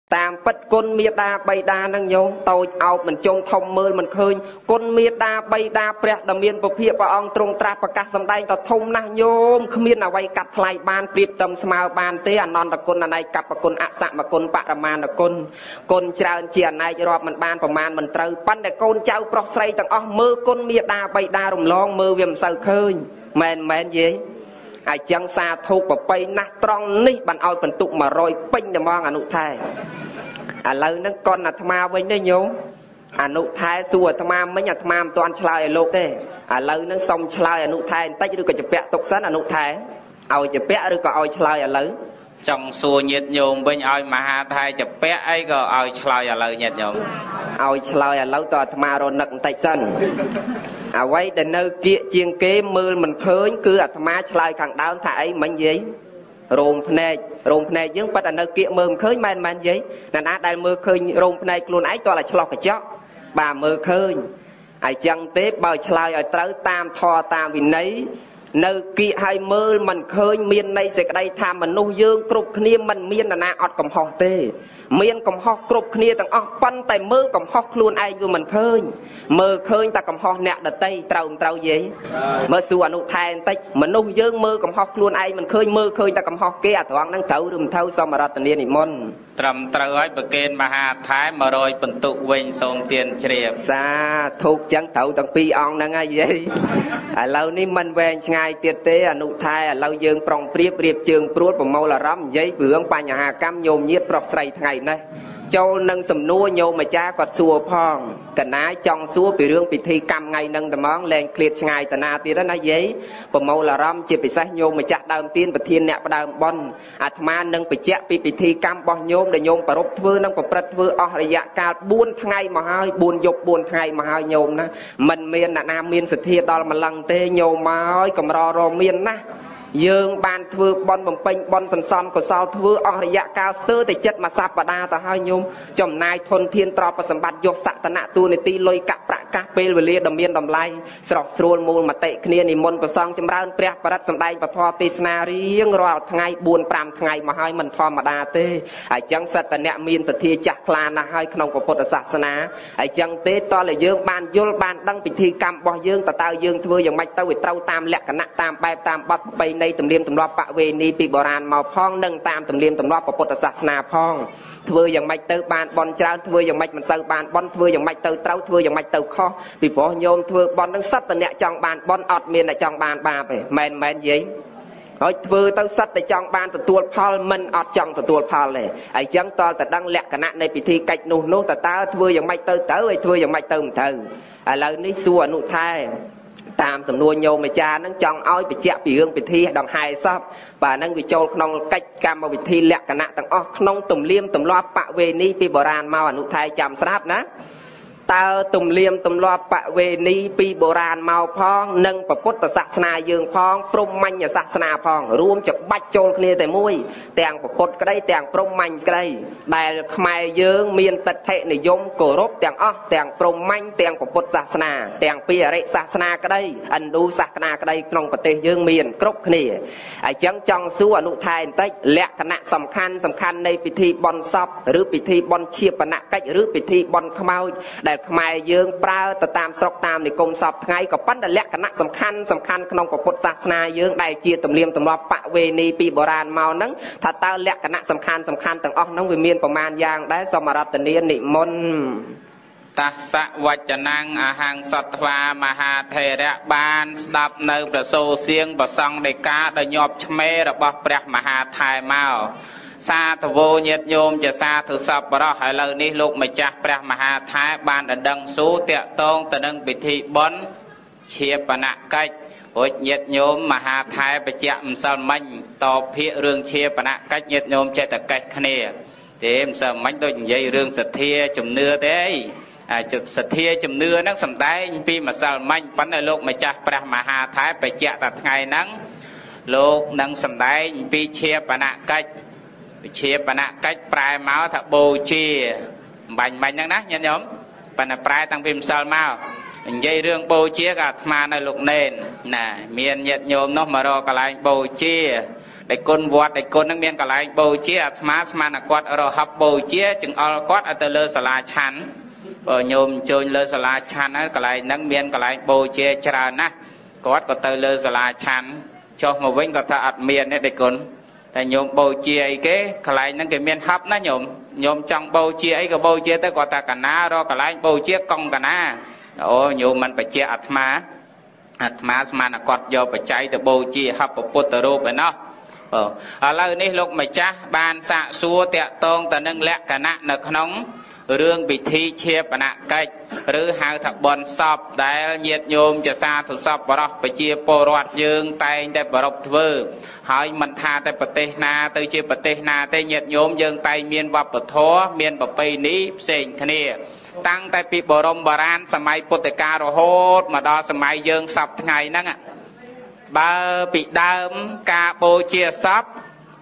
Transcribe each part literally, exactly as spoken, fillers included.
ตามปัดก้นเมียดาใบดานังโยมโตเอาเหมือนจงทอมมือมันเคยก้นเมียดาใบดาเปรียดำเมียนประเพียบประองตรงตราประกาศสำได้ต่อทมนะโยมขมิ้นเอาไว้กัดทลายบานเปรียบจำสมาบานเตะนอนตะกนในกับประกนอัศมกลปะประมาณตะกนกลเจ้าเจียนในรอบมันบานประมาณมันเตาปั้นแต่กลเจ้าปลอกใส่ต่างอ๋อมือก้นเมียดาใบดารมลองมือเวียมเสาเคยแมนแมนเย่ไอ้จังซาถูกปะไปนักตรองนี่บันเอาเป็นตุกมาโรยปิ้งจะมองอนุไทยอ่ะเลยนั่งก้อนอาตมาไว้ได้โยมอนุไทยส่วนอาตมาไม่อยากอาตมาตอนชลายโลกเต้อ่ะเลยนั่งส่งชลายอนุไทยตั้งหรือก็จะเปะตกสันอนุไทยเอาจะเปะหรือก็เอาชลายอ่ะเลยจังส่วนnhiệtโยมเป็นเอามหาไทยจะเปะไอ้ก็เอาชลายอ่ะเลยnhiệtโยมเอาชลายอ่ะเลยต่ออาตมารอนักตั้งสันเอาไว้แต่เนื้อเกี่ยเจียงเก๋มือมันเคยคืออาตมาชลายขังดาวถ่ายมันยี่โรงพเนจโรงพเนจยังปัตตานีเกี่ยมือเคยมันมันยี่นั่นอาได้มือเคยโรงพเนจกลุ่นไอ้ตัวละฉลอกกระเจาะบ่ามือเคยไอ้จังเต๊บ่าวชลายไอ้เต้าตามทอตามวินนี้เนื้อเกี่ยให้มือมันเคยเมียนในเสกได้ทำมันนุ่งยืงกรุบเนียมันเมียนนาอดกำหอกเต้เมียนกำหอกกรุบเนียต่างออกปั้นแต่มือกำหอกกลุ่นไอ้อยู่มันเคยมือเคยแต่กำหอกเนี่ยเดตเต้าเต้าเย่เมื่อส่วนอนุไทยเต้มันนุ่งยืงมือกำหอกกลุ่นไอ้มันเคยมือเคยแต่กำหอกเกี่ยตัวนั่งเต้ารุมเท้าสมรัตเนียนิมนตรำตรายประเกณฑ์มหาไทยมาโรยเป็นตุเวงทรงเตียนเฉียบซาถูกจังเต้าตั้งปีอองนั่งไงเย่เรานี่มันแหวงไงเตี้ยเต้อนุไทยเรายืงปรองเปรียบเปรียบเชิงปลุดผมเมาละร่ำเย่เบื้องปัญหากรรมโยมเยียดปลอกใส่ไงนะโจนังสำนัวโยมมาจ้ากอดสัวพองกันน้าจองสัวไปเรื่องปิธีกรรมไงนังแต่มองแรงเคลียดไงแต่นาตีแล้วนะเย่ผมเมาละร่ำเจ็บไปซะโยมมาจ้าดาวตีนประเทียนเนี่ยประดาวบอลอาตมานังไปเจ้าปีปิธีกรรมบอโยมเดโยมประรบเทือนังประประเทืออระยะการบุญไงมาให้บุญยกบุญไงมาให้โยมนะมันเมียนนาเมียนสถีดอลมันลังเตโยมมาให้กำรอรอเมียนนะยืงบานเทือบอลบ่มเป็นบอลสันซอมก็สาวเทืออระยะกาสเตอร์แต่จัดมาซับปดาแต่ให้โยมจมนายทนเทียนตรอประสมบัติยกสัตนะตัวในตีลอยกับประกาเปลเวลีดำเมียนดำไลสระสรวนมูลมาเตะเนียนิมนต์ประซองจำราญเปรียบประดับสำได้ประทอติสนารียังรอไงบุญปรามไงมาให้มันทอมดาเตะไอ้จังสัตเนี่ยมีนสถีจักคลานะให้ขนมพุทธศาสนาไอ้จังเตะตอนเลยยืงบานยุลบานดังพิธีกรรมบ่ยืงแต่ตายืงเทืออย่างไม่เต้าเต้าตามแหลกคณะตามไปตามบัดไปในตำเลียมตำรวจปะเวนีปีโบราณมาพ้องนึ่งตามตำเลียมตำรวจประพุทธศาสนาพ้องเทืออย่างไม่เต้าบานบอลเจ้าเทืออย่างไม่มันเต้าบานบอลเทืออย่างไม่เต้าเต้าเทืออย่างไม่เต้าข้อปีพอโยมเทือบอลนั่งสัตว์เนี่ยจังบานบอลอดเมียนแต่จังบานบาไปแมนแมนยิงเฮ้ยเทือเต้าสัตว์แต่จังบานแต่ตัวพอลมันอดจังแต่ตัวพอลเลยไอ้จังตอนแต่ดังแหลกคณะในพิธีกัดนู่นนู่นแต่ตาเทืออย่างไม่เต้าเต้าไอ้เทืออย่างไม่เต้าเต้าอะไรนี่ส่วนนุไทยตามสำนวนโยมจานั่งจองอ้อยไปเจ้าปีเรื่องไปที่ดองไฮซอบป่านั่งวิโจขนมกัดกรรมวิธีแหลกคณะต่างอ้อขนมตุ่มเลี่ยมตุ่มล้อปะเวนีปีโบราณมาอนุไทยจำทราบนะตาตุ่มเลี่ยมตุ่มล้อปะเวนีปีโบราณมาพ้องนั่งประพุทธศาสนายืงพ้องปรุงมัญศาสนาพ้องรวมจากบัดโจลเคลียแต่มุ้ยแต่งประพุทธก็ได้แต่งปรุงมัญก็ได้แต่ขมายยืงเมียนตัดเทนิยมโกรบแต่งอ้อแต่งปรุงมัญแต่งประพุทธศาสนาแต่งปีอะไรศาสนาก็ได้อันดูศาสนาก็ได้กรองประเทศยืงเมียนกรบเคลียไอ้จังจังสู้อนุไทยได้และคณะสำคัญสำคัญในพิธีบอนซับหรือพิธีบอนเชียปนะกัจหรือพิธีบอนขมายได้ขมายยืงปลาแต่ตามสกตามในกรมสอบไงก็ปั้นแต่และคณะสำคัญสำคัญขนมประพุทธศาสนายืงได้เจียตำเลียมตำรับปะเวนีปีโบราณเมานั้นถ้าตาและคณะสำคัญสำคัญต่างออกนั้นวิเมียนประมาณอย่างได้สมรัตเนียนิมนตัสสะวัจนังอาหังสัตวามหาเทระบาลสดับในประโซเสียงประสังในกาได้ยอบชเมระบพระมหาไทยเมาซาตโวเยโยมจะซาถือสับปะรอให้เรานี้ลูกมาจากพระมหาไทยบานดังสู้เตะตองแต่ดังปิธีบอนเชียปนะกัจโอยเยโยมมหาไทยไปเจ้ามสมัญต่อเพียเรื่องเชียปนะกัจเยโยมเจตกัจขเนียเต็มสมัญโดยยัยเรื่องสัตย์จุ่มเนื้อเด้จุดสัตย์จุ่มเนื้อนักสำได้ปีมาสมัญปันในโลกมาจากพระมหาไทยไปเจ้าตัดไงนั้นโลกนักสำได้ปีเชียปนะกัจเชียปนะกัจปลายเมาถ้าโบเชียบัญบัญนั่งนะยันยมปนปลายตั้งพิมพ์สลมายัยเรื่องโบเชียกับมาในลูกเนนน่ะเมียนยัดโยมน้องมารอกลายโบเชีย đại côn vọt đại côn năng miên cả lại bầu chia à má mà là quạt rồi hấp bầu chia chừng al quạt ở từ lơ sả lá chắn ở nhôm chơi lơ sả lá chắn á cả lại năng miên cả lại bầu chia trà na quạt có từ lơ sả lá chắn cho một vĩnh có thà ạt miên đấy đại côn tại nhôm bầu chia ấy cái cả lại năng cái miên hấp nó nhôm nhôm trong bầu chia ấy cái bầu chia tới có ta cả ná rồi cả lại bầu chia cong cả ná ô nhôm mình phải chia ạt má ạt má mà là quạt do phải cháy từ bầu chia hấp ở bột từ rô vậy nó ở lời này lúc mà cha ban xạ xua tẹt tông tận nâng lẹ cả nạ nực nóng rương bị thi chia và nạ cách rư hai thập bòn sọp đại nhiệt nhôm cho xa thủ sọp và đọc phải chia bồ roạt dương tay để bà đọc thơ hỏi mình tha tại bà tê na từ chia bà tê na tay nhiệt nhôm dương tay miên vọc bà thó miên bà bì ní xình thân nè tăng tay bị bồ rông bà ran xa máy bột ca rồi hốt mà đó xa máy dương sọp ngày nâng ạ bà bị đâm ca bồ chia sọp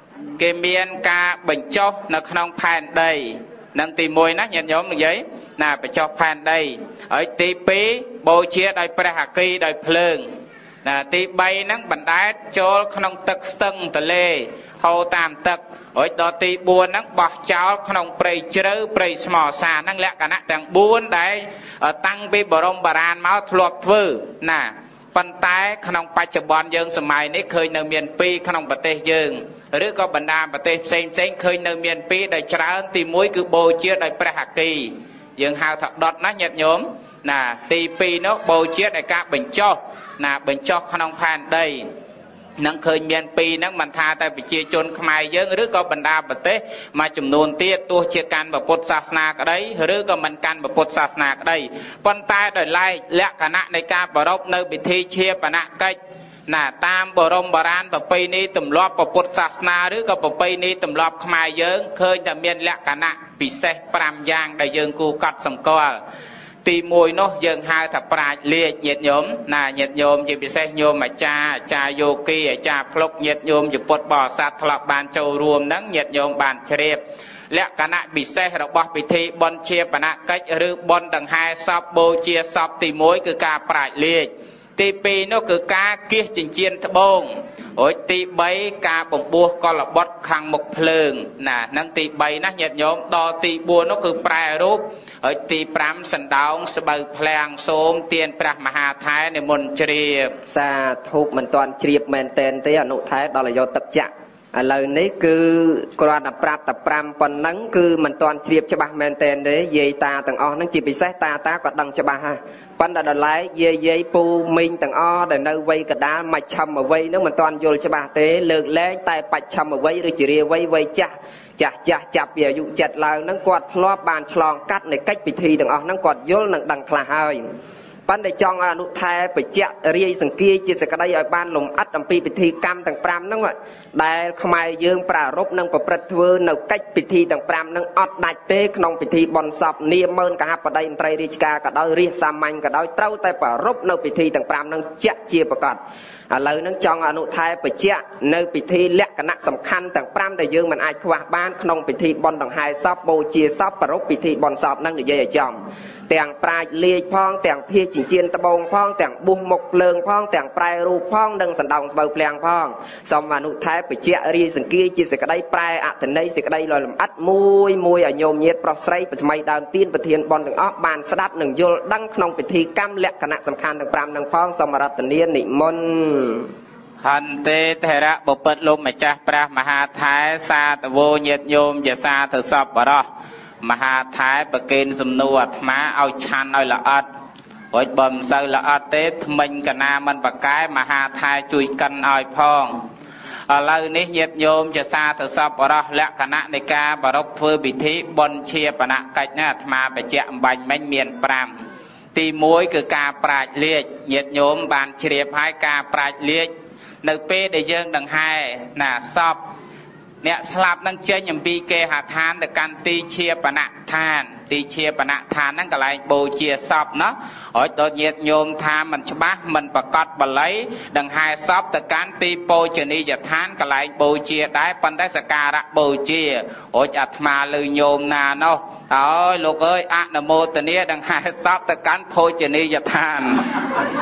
kê miên ca bệnh chốc nó không phàn đầy nâng tì mùi nó nhận nhóm được giấy nà phải cho phàn đầy ở tí pí bồ chia đầy pra hạ kỳ đầy phường nà tí bay nâng bánh đáy cho không tức stưng tờ lê hầu tam tức ở đó tí buồn nâng bọc cháu không prey chữ prey smỏ xa nâng lẹ cả nạ tăng buồn đấy ở tăng bí bồ rông bà ràn máu thluộc vư nà phần tay không bạch chập bọn dương sầm mày nấy khơi nơi miền pi không bật tê dương rồi có bần đà bật tê xem xem khơi nơi miền pi đầy trán tìm mũi cứ bồ chia đầy pra hạ kỳ dương hào thật đọt nó nhật nhóm nà tì pi nó bồ chia đầy cả bình cho nà bình cho không phan đây nâng khơi miền pi nâng mình tha tại bị chia chôn khai dương rồi có bần đà bật tê mà chùm nôn tiết tua chia can và bột sát na cái đấy rồi có mình can và bột sát na cái đấy con tay đời lai lẹ cả nạ này ca bảo đốc nơi bị thi chia và nạ cách nà tam bồ rông bà ran bà pây ní tùm lọp bà bột sát na rồi có bà pây ní tùm lọp khai dương khơi đã miền lẹ cả nạ bị xe pram giang đại dương cu cắt sầm co tì mùi nó dần hai thập pra liệt nhiệt nhóm nà nhiệt nhóm chỉ bị xe nhôm mà cha cha yoki cha plok nhiệt nhóm chỉ bột bò sát thọp bàn châu ruộng nắng nhiệt nhóm bàn chẹp lẽ cả nạ bị xe đọc bọc bị thi bon chia và nạ cách rư bon đằng hai sop bô chia sop tì mùi cứ ca pra liệt tì pi nó cứ ca kia chỉnh chiên thập bông ôi tì bấy ca bổng bua con là bọt khang một phường nà nâng tì bấy nó nhiệt nhóm đo tì bua nó cứ pra rúp ở tì pram sân đóng sơ bờ phèng xôm tiền pra mà hà thái này môn chìa xa thuộc mình toàn chìa mẹn tên tới ở nụ thái đó là do tật chạng lời này cứ còn tập prap tập pram phần nắng cứ mình toàn chìa cho bà mẹn tên đấy dây ta tầng o nó chỉ bị xét ta ta còn đăng cho bà ha phần đã đợt lái dây dây pu minh tầng o để nơi vây cả đá mạch châm ở vây nếu mình toàn vô cho bà tế lược lấy tay bạch châm ở vây rồi chỉ riêng vây vây chả chặt chặt chặt về dụ chặt là nó quạt lo bàn chlong cắt này cách bị thi tầng o nó quạt vô là đằng khla hơi ban để chọn là nụ thay phải chặt riêng sừng kia chia sẻ cái đây ở ban lồng ắt làm pi bị thi cam tầng pram nó vậy đại không ai dương pra rốt nâng bậc bật vơ nấu cách bị thi tầng pram nâng ọt đại tế không bị thi bòn sọp niêm mơn cả hạt vào đây tây đi cả cả đôi riêng sam manh cả đôi trâu tay pra rốt nấu bị thi tầng pram nâng chặt chia bậc cọt à lời nâng chọn là nụ thay phải chặt nơi bị thi lẹ cả nặng sầm khăn tầng pram để dương mình ai khoa ban không bị thi bòn tầng hai sọp bô chia sọp pra rốt bị thi bòn sọp nâng để dây ở chồng tàng prai liệt phong tàng phê chỉnh chiên tơ bông phong tàng buông mộc lương phong tàng prai ru phong đừng sẵn đồng bầu phèn phong xong mà nụ thái phải chẹt ri sừng kia chỉ sẽ cái đây prai ạ thành đây sẽ cái đây là làm ắt mui mui ở nhôm nhiệt prosray và mày đào tiên và thiên bon đừng óc bàn sát đừng vô đăng không bị thi cam lẹ cả nặng sầm khăn đừng pram đừng phong xong mà đặt tình niên nị môn hành tê thế ra bộ bật lôm mà cha pra mà hà thái sa tờ vô nhiệt nhôm và sa tờ sập vào đó mà hà thái bậc kênh sum nuột má ao chan ao là ớt với bầm sâu là ớt tết mình cả na mình bậc cái mà hà thái chui cân ao phong ở lâu ní nhiệt nhôm cho xa từ sập ở đó lẹ cả na này ca bà đốc phơi bị thí bon chia bà nạ cách nè mà bị chạm bánh bánh miền pram tì muối cứ ca prạch liệt nhiệt nhôm bàn chìa hai ca prạch liệt nơi p để dương đằng hai nà sập nè slap năng chơi nhầm pi kê hà than để can ti chia bà nạ than ti chia bà nạ than năng cả lại bồ chia sập nó ở đột nhiệt nhôm than mình cho bác mình bà cọt bà lấy đằng hai sập để can ti po chừng đi giật than cả lại bồ chia đái pan đái saka đã bồ chia ở chặt mà lư nhôm nà nó ơi lúc ơi ạ nà mô tờ nia đằng hai sập để can po chừng đi giật than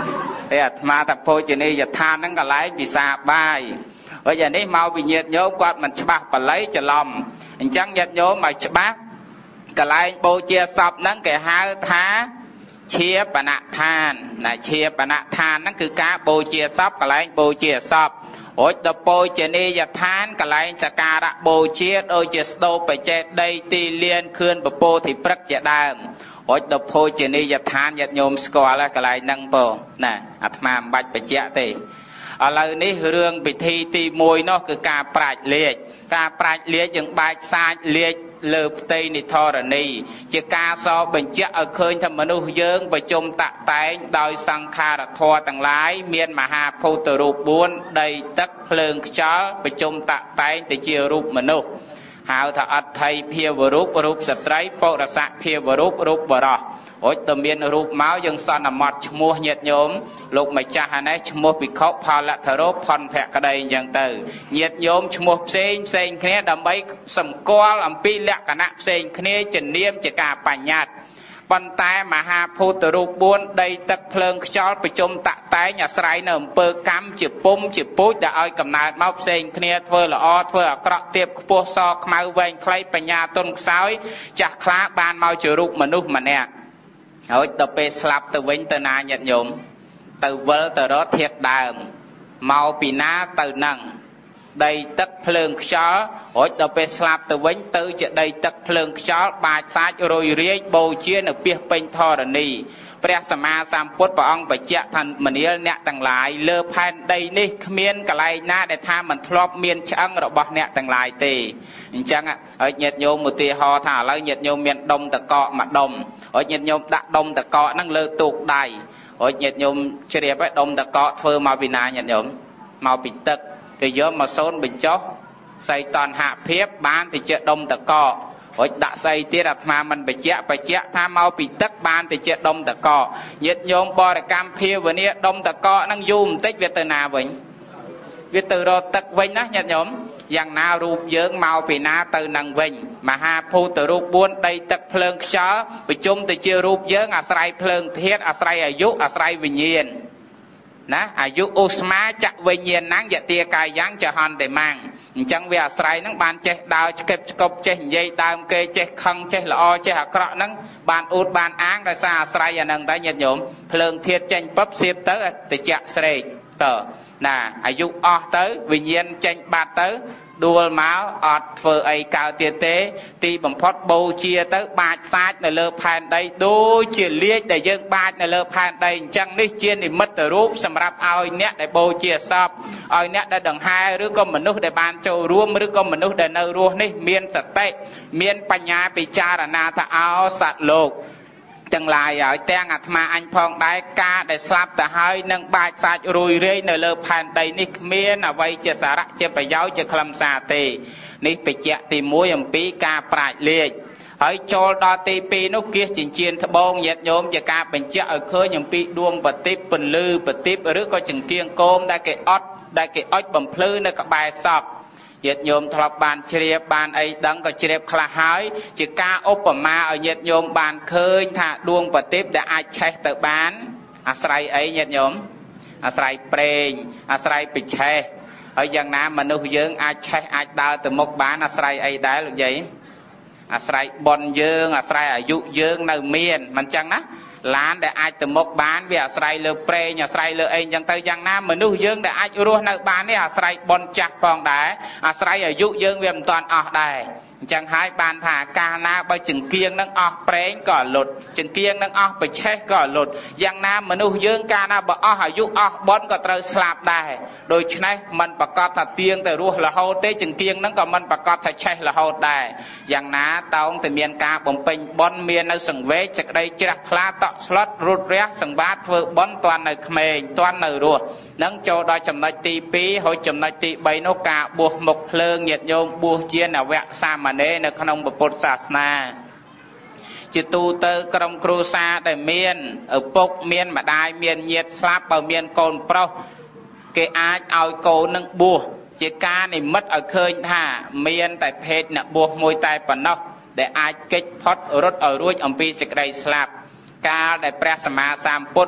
តែអាត្មាថាភោជនីយដ្ឋានហ្នឹងកន្លែងពិសាបាយហើយយ៉ាងនេះមកវិញ្ញាតញោមគាត់មិនច្បាស់បល័យច្រឡំអញ្ចឹងញាតិញោមឲ្យច្បាស់កន្លែងបូជាសពហ្នឹងគេហៅថាជាបណដ្ឋានណាជាបណដ្ឋានហ្នឹងគឺការបូជាសពកន្លែងបូជាសពរួចដល់បូជនីយដ្ឋានកន្លែងសក្ការៈបូជាដូចជាស្ដូបបច្ចេកដីទីលានខឿនពពោធិព្រឹកជាដើមរួចដល់ភោជនីយដ្ឋានញាតិញោមស្គាល់ហើយកន្លែងហ្នឹងពោណាអាត្មាមិនបាច់បញ្ជាក់ទេឥឡូវនេះរឿងពិធីទីមួយនោះគឺការប្រាជ្ញលាជការប្រាជ្ញលាជយើងបែកសាច់លាជលើផ្ទៃនិធរណីជាការសរបញ្ជាក់ឲ្យឃើញថាមនុស្សយើងប្រជុំតាក់តែងដោយសង្ខារធម៌ទាំងឡាយមានមហាភូតរូបបួនដីទឹកភ្លើងខ្យល់ប្រជុំតាក់តែងទៅជារូបមនុស្សហៅថាអដ្ឋិភាវរូបរូបស្ត្រីបុរស័កភាវរូបរូបបរោះរួចទៅមានរូបមកយើងសន្មត់ឈ្មោះញាតិញោមលោកម្ចាស់អានេះឈ្មោះភិក្ខុផលធរោផនភក្តីអញ្ចឹងទៅញាតិញោមឈ្មោះផ្សេងផ្សេងគ្នាដើម្បីសម្គាល់អំពីលក្ខណៈផ្សេងគ្នាជានាមជាការបញ្ញត្តិប៉ុន្តែមហាភូតរូបបួនដីទឹកភ្លើងខ្យល់ប្រជុំតាក់តែងអាស្រ័យនៅអំពើកម្មជាពុំជាពូជដែលឲ្យកំណើតមកផ្សេងគ្នាធ្វើល្អធ្វើអាក្រក់ទៀបខ្ពស់សខ្មៅវែងខ្លីបញ្ញាទុនខ្សោយចាស់ខ្លាបានមកជារូបមនុស្សម្នាក់ហើយដល់ពេលស្លាប់ទៅវិញទៅណាញាតិញោមទៅវិលទៅរកធាតុដើមមកពីណាទៅនឹងដីទឹកភ្លើងខ្យល់រួចដល់ពេលស្លាប់ទៅវិញទៅជាដីទឹកភ្លើងខ្យល់បាចសាច់រយរាយបូជានៅពាសពេញធរណីព្រះសម្មាសម្ពុទ្ធព្រះអង្គបញ្ជាក់ថាមនាលអ្នកទាំងឡាយលើផែនដីនេះគ្មានកន្លែងណាដែលថាមិនធ្លាប់មានឆ្អឹងរបស់អ្នកទាំងឡាយទេអញ្ចឹងហើយញាតិញោមឧទាហរណ៍ថាឥឡូវញាតិញោមមានដុំតកកមួយដុំហើយញាតិញោមដាក់ដុំតកកហ្នឹងលើទូកដៃហើយញាតិញោមជ្រាបឲ្យដុំតកកធ្វើមកពីណាញាតិញោមមកពីទឹកគេយកមកសូនបញ្ចុះសីតនហភាពបានទៅជាដុំតកករួចដាក់ស្អីទៀតអាត្មាមិនបញ្ជាក់បញ្ជាក់ថាមកពីទឹកបានទៅជាដុំតកកញាតិញោមបរិកម្មភាវនាដុំតកកហ្នឹងយូរបន្តិចវាទៅណាវិញវាទៅរកទឹកវិញណាញាតិញោមយ៉ាងណារូបយើងមកពីណាទៅនឹងវិញមហាភូតរូបបួនដីទឹកភ្លើងខ្យល់ប្រជុំទៅជារូបយើងអាស្រ័យភ្លើងធាតុអាស្រ័យអាយុអាស្រ័យវិញ្ញាណណាអាយុឧស្មាចៈវិញ្ញាណังយតិកាយ៉ាងចហន្តិមាំងអញ្ចឹងវាអាស្រ័យហ្នឹងបានចេះដើរឆ្កឹបឆ្កប់ចេះនិយាយដើមគេចេះខឹងចេះល្អចេះអាក្រក់ហ្នឹងបានអួតបានអាងដោយសារអាស្រ័យអាហ្នឹងតែញាតិញោមភ្លើងធាតុចេញពឹបសៀបទៅតិចស្រេកតើណាអាយុអស់ទៅវិញ្ញាណចេញបាត់ទៅដួលមកអត់ធ្វើអីកើតទៀតទេទីបំផុតបូជាទៅបាចសាច់នៅលើផែនដីដូចជាលាជដែលយើងបាចនៅលើផែនដីអញ្ចឹងនេះជានិមិត្តរូបសម្រាប់ឲ្យអ្នកដែលបូជាសពឲ្យអ្នកដែលដង្ហែឬក៏មនុស្សដែលបានចូលរួមឬក៏មនុស្សដែលនៅរស់នេះមានសតិមានបញ្ញាពិចារណាថាអោសត្វលោកទាំងឡាយហើយទាំងអាត្មាអញផងដែរការដែលស្លាប់ទៅហើយនឹងបាចសាច់រួយរាយនៅលើផែនដីនេះគ្មានអ្វីជាសារៈជាប្រយោជន៍ជាខ្លឹមសារទេនេះបញ្ជាក់ទីមួយអំពីការប្រាជ្ញលាជហើយចូលដល់ទីពីរនោះគៀសចិញ្ចៀនត្បូងញាតិញោមជាការបញ្ជាក់ឲ្យឃើញអំពីដួងបតិបពន្លឺបតិបឬក៏ចង្គៀងគោមដែលគេអត់ដែលគេអុជបំភ្លឺនៅក្បែរសពញាតិញោមធ្លាប់បានជ្រាបបានអីដឹងក៏ជ្រាបខ្លះហើយជាការឧបមាឲ្យញាតិញោមបានឃើញថាដួងបតិបដែលអាចឆេះទៅបានអាស្រ័យអីញាតិញោមអាស្រ័យប្រេងអាស្រ័យពិឆេះហើយយ៉ាងណាមនុស្សយើងអាចឆេះអាចដើរទៅមុខបានអាស្រ័យអីដែរលោកយាយអាស្រ័យបុណ្យយើងអាស្រ័យអាយុយើងនៅមានមិនចឹងណាឡានដែលអាចទៅមុខបានវាអាស្រ័យលើប្រេងអាស្រ័យលើអីចឹងទៅយ៉ាងណាមនុស្សយើងដែលអាចរស់នៅបាននេះអាស្រ័យបុណ្យចាស់ផងដែរអាស្រ័យអាយុយើងវាមិនតាន់អស់ដែរអញ្ចឹងហើយបានថាកាលណាបើចង្គៀងនឹងអស់ប្រេងក៏លុតចង្គៀងនឹងអស់បច្ឆេះក៏លុតយ៉ាងណាមនុស្សយើងកាលណាបើអស់អាយុអស់បុណ្យក៏ត្រូវស្លាប់ដែរដូច្នេះมันប្រកាសថាទៀងទៅរស់រហូតទេចង្គៀងនឹងក៏มันប្រកាសថាឆេះរហូតដែរយ៉ាងណាតោងតែមានការបំពេញបុណ្យមាននៅសង្វេគសេចក្តីជ្រះថ្លាតក់ស្លុតរត់រះសង្វាតធ្វើបុណ្យតាន់នៅក្មេងតាន់នៅរស់នឹងចូលដល់ចំណុចទីពីរហើយចំណុចទីបីនោះការបួសមុខភ្លើងញាតិញោមបួសជានវៈសាមណេរនៅក្នុងពុទ្ធសាសនាជាទូទៅក្រុមគ្រួសារដែលមានឪពុកមានម្ដាយមានញាតិស្លាប់បើមានកូនប្រុសគេអាចឲ្យកូននឹងបួសជាការនិមិត្តឲ្យឃើញថាមានតែភេទអ្នកបួសមួយតែប៉ុណ្ណោះដែលអាចគេចផុតរត់ឲ្យរួចអំពីសេចក្តីស្លាប់កាលដែលព្រះសម្មាសម្ពុទ្ធ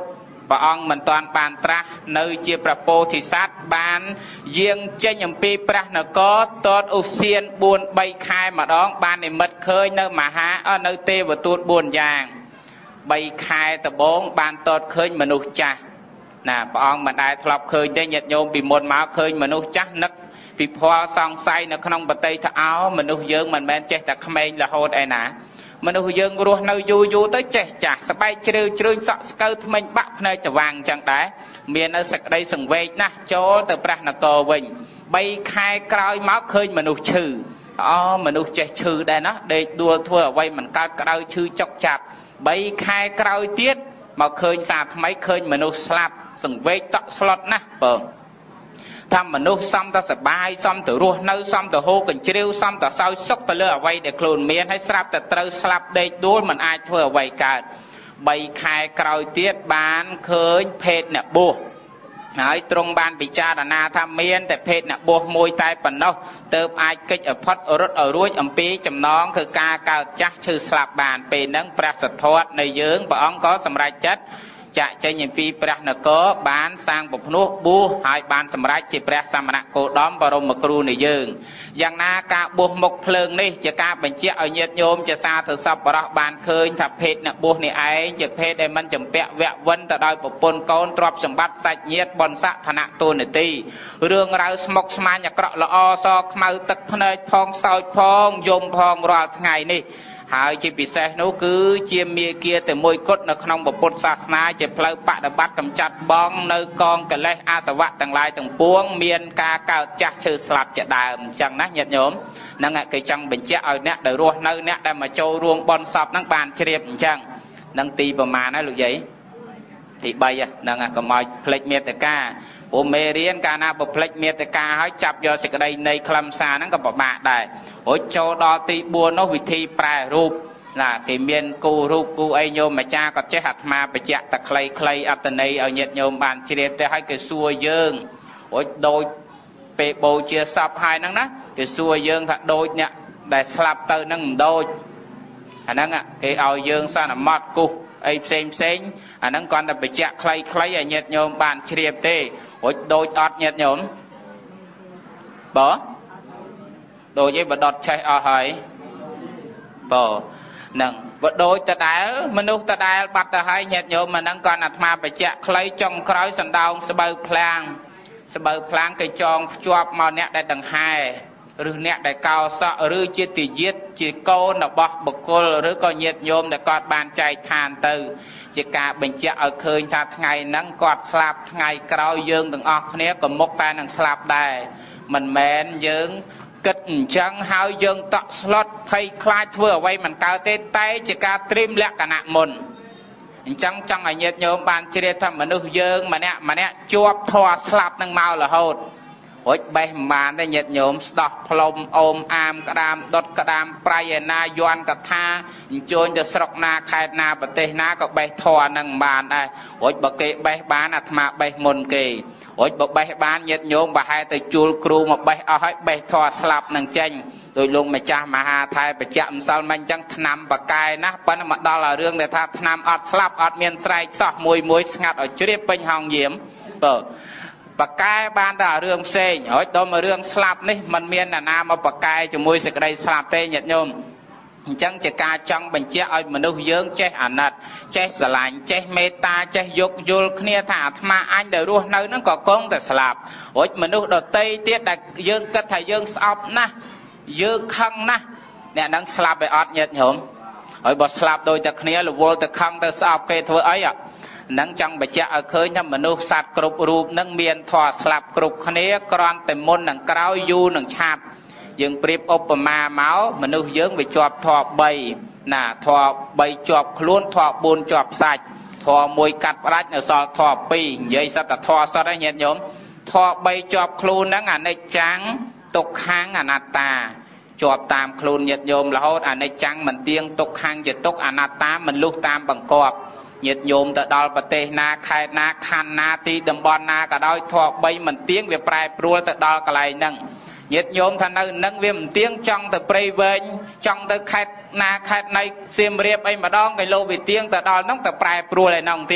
ព្រះអង្គមិនតាន់បានត្រាស់នៅជាព្រះពោធិសត្វបានយាងចេញអំពីព្រះនគរតតឧសៀនបួន បីខែម្ដងបាននិមិត្តឃើញនៅមហានៅទេវទូតបួនយ៉ាង បីខែដំបូងបានតតឃើញមនុស្សចាស់ណាព្រះអង្គមិនដែលធ្លាប់ឃើញទេញាតិញោមពីមុនមកឃើញមនុស្សចាស់នឹកពីភ័លសង្ស័យនៅក្នុងបតីថាអោមនុស្សយើងមិនមែនចេះតែក្មេងរហូតឯណាមនុស្សយើងរស់នៅយូរយូរទៅចេះចាស់ស្បែកជ្រឿជ្រឿញសក់ស្កូវថ្មិញបាក់ភ្នែកច្រវាំងចឹងដែរមាននៅសេចក្តីសង្វេគណាស់ចូលទៅព្រះនគរវិញ បីខែក្រោយមកឃើញមនុស្សឈឺអូមនុស្សចេះឈឺដែរណាដេកដួលធ្វើអ្វីមិនកើតក្តៅឈឺចុកចាប់ បីខែក្រោយទៀតមកឃើញសារថ្មីឃើញមនុស្សស្លាប់សង្វេគតក់ស្លុតណាស់បងថាមនុស្សសំតែសបាយសំតែរស់នៅសំតែហូរកញ្ជ្រៀវសំតែសោយសុខទៅលើអ្វីដែលខ្លួនមានហើយស្រាប់តែត្រូវស្លាប់ដេកដួលមិនអាចធ្វើអ្វីកើត បីខែក្រោយទៀតបានឃើញភេទអ្នកបួស ហើយទ្រង់បានពិចារណាថាមានតែភេទអ្នកបួសមួយតែប៉ុណ្ណោះទើបអាចកិច្ចអផុតរត់ឲ្យរួចអំពីចំណងគឺការកើតចាស់ឈឺស្លាប់បានពេលហ្នឹងព្រះសទ្ធត្ថនៃយើងព្រះអង្គក៏សម្រេចចិត្តចាក់ចេញពីព្រះនគរបានសាងពភ្នោះបួសហើយបានសម្រេចជាព្រះសមណគោតមបរមគ្រូនៃយើងយ៉ាងណាការបួសមុខភ្លើងនេះជាការបញ្ជាក់ឲ្យញាតិញោមជាសាធុសប្បុរសបានឃើញថាភេទអ្នកបួសនេះឯងជាភេទដែលមិនចម្ពាក់វៈវិនទៅដោយប្រពន្ធកូនទ្រព្យសម្បត្តិសាច់ញាតិបុណ្យស័ក្តិឋានៈទូនាទីរឿងរ៉ាវស្មុគស្មាញអាក្រក់ល្អសខ្មៅទឹកភ្នែកផងសោចផងយំផងរាល់ថ្ងៃនេះ ហើយជាពិសេសនោះគឺជាមាគ៌ាតែមួយគត់នៅក្នុងពុទ្ធសាសនាជាផ្លូវបដិបត្តិកម្ចាត់បងនៅកងកិលេសអាសវៈទាំងឡាយទាំងពួងមានការកើតចាស់ឈឺស្លាប់ជាដើមអញ្ចឹងណាញាតិញោមហ្នឹងគេចង់បញ្ជាក់ឲ្យអ្នកដែលរស់នៅអ្នកដែលមកចូលរួមបន់សពហ្នឹងបានជ្រាបអញ្ចឹងនឹងទីប្រមាណហើយលោកយាយទី បីហ្នឹងកុំឲ្យភ្លេចមេត្តាព្រោះមេរៀនកាលណាបើភ្លេចមេត្តាហើយចាប់យកសេចក្តីនៃខ្លឹមសារហ្នឹងក៏ពិបាកដែររួចចូលដល់ទី បួន នោះវិធីប្រែរូបណាគេមានគូរូបគូអីញោមម្ចាស់ក៏ចេះអាត្មាបញ្ជាក់តែខ្លីៗអត្តន័យឲ្យញាតិញោមបានជ្រាបទៅឲ្យគេសួរយើងរួចដូចពេលបូជាសពហើយហ្នឹងណាគេសួរយើងថាដូចអ្នកដែលស្លាប់ទៅហ្នឹងមិនដូចអាហ្នឹងគេឲ្យយើងសន្មត់គូស អីផ្សេងផ្សេងអាហ្នឹងគាត់តែបញ្ជាក់ខ្លីៗឲ្យញាតិញោមបានជ្រាបទេរួចដូចអត់ញាតិញោមបើដូចឯងបដត់ឆេះអស់ហើយបើហ្នឹងបើដូចតដែលមនុស្សតដែលបាត់ទៅហើយញាតិញោមអាហ្នឹងគាត់អាត្មាបញ្ជាក់ខ្លីចុងក្រោយសណ្ដោងស្បូវភ្លាងស្បូវភ្លាងគេចងភ្ជាប់មកអ្នកដែលដង្ហែ ឬអ្នកដែលកោសក់ឬជាទាយាទជាកូនរបស់បុគ្គលឬក៏ញាតិញោមដែលគាត់បានចែកឋានទៅជាការបញ្ជាក់ឲ្យឃើញថាថ្ងៃហ្នឹងគាត់ស្លាប់ថ្ងៃក្រោយយើងទាំងអស់គ្នាក៏មុខតែនឹងស្លាប់ដែរមិនមែនយើងគិតអញ្ចឹងហើយយើងតក់ស្លុតភ័យខ្លាចធ្វើអ្វីមិនកើតទេតែជាការត្រៀមលក្ខណៈមុនអញ្ចឹងចង់ឲ្យញាតិញោមបានជ្រាបថាមនុស្សយើងម្នាក់ម្នាក់ជាប់ធម៌ស្លាប់នឹងមករហូត រួចបេះមិនបានទេញាតិញោមស្ដោះផ្លុំអូមអាមក្តាមដុតក្តាមប្រៃឯណាយ័នកថាអញ្ជើញទៅស្រុកណាខេត្តណាប្រទេសណាក៏បេះធរនឹងបានដែររួចបើគេបេះបានអាត្មាបេះមុនគេរួចបើបេះបានញាតិញោមប្រហែលទៅជួលគ្រូមកបេះអស់ហើយបេះធរស្លាប់នឹងចេញដោយលោកម្ចាស់មហាថៃបច្ចៈម្សិលមិញអញ្ចឹងថ្នាំបកាយណាស់ប៉ុន្តែមកដល់ឲ្យរឿងដែលថាថ្នាំអត់ស្លាប់អត់មានស្រែកសោះមួយមួយស្ងាត់ឲ្យជ្រាបពេញហងយាមបើ បកែបានតែរឿងផ្សេងហើយដល់មករឿងស្លាប់នេះมันមានអ្នកណាមកបកែជាមួយសេចក្តីស្លាប់ទេញាតិញោមអញ្ចឹងជាការចង់បញ្ជាក់ឲ្យមនុស្សយើងចេះអាណិតចេះស្រឡាញ់ចេះមេត្តាចេះយោគយល់គ្នាថាអាត្មាអញដែលរស់នៅហ្នឹងក៏គង់តែស្លាប់រួចមនុស្សដតីទៀតដែលយើងគិតថាយើងស្អប់ណាស់យើងខឹងណាស់អ្នកហ្នឹងស្លាប់ឲ្យអត់ញាតិញោមហើយបើស្លាប់ដោយតែគ្នារវល់តែខឹងទៅស្អប់គេធ្វើអីអា នឹងចង់បញ្ជាក់ឲ្យឃើញថាមនុស្សសត្វគ្រប់រូបនឹងមានធម៌ស្លាប់គ្រប់គ្នាគ្រាន់តែមុននឹងក្រោយយូរនឹងឆាប់យើងប្រៀបឧបមាមកមនុស្សយើងវាជាប់ធម៌ បី ណាធម៌ បី ជាប់ខ្លួនធម៌ បួន ជាប់សាច់ធម៌ មួយ កាត់ផ្ដាច់នៅសល់ធម៌ ពីរ និយាយសត្វធម៌សត្វឯញាតិញោមធម៌ បី ជាប់ខ្លួនហ្នឹងអនិច្ចំទុក្ខំអនត្តាជាប់តាមខ្លួនញាតិញោមរហូតអនិច្ចំមិនទៀងទុក្ខំជាទុក្ខអនត្តាមិនលុះតាមបង្គាប់ ញាតិញោមទៅដល់ប្រទេសណាខេត្តណាខណ្ឌណាទីតំបន់ណាក៏ដោយធម៌ បី មិនទៀងវាប្រែប្រួលទៅដល់កន្លែងហ្នឹងញាតិញោមថានៅនឹងវាមិនទៀងចង់ទៅព្រៃវែងចង់ទៅខេត្តណាខេត្តណៃសៀមរាបអីម្ដងគេលោវាទៀងទៅដល់ហ្នឹងទៅប្រែប្រួលឯហ្នឹងទៀត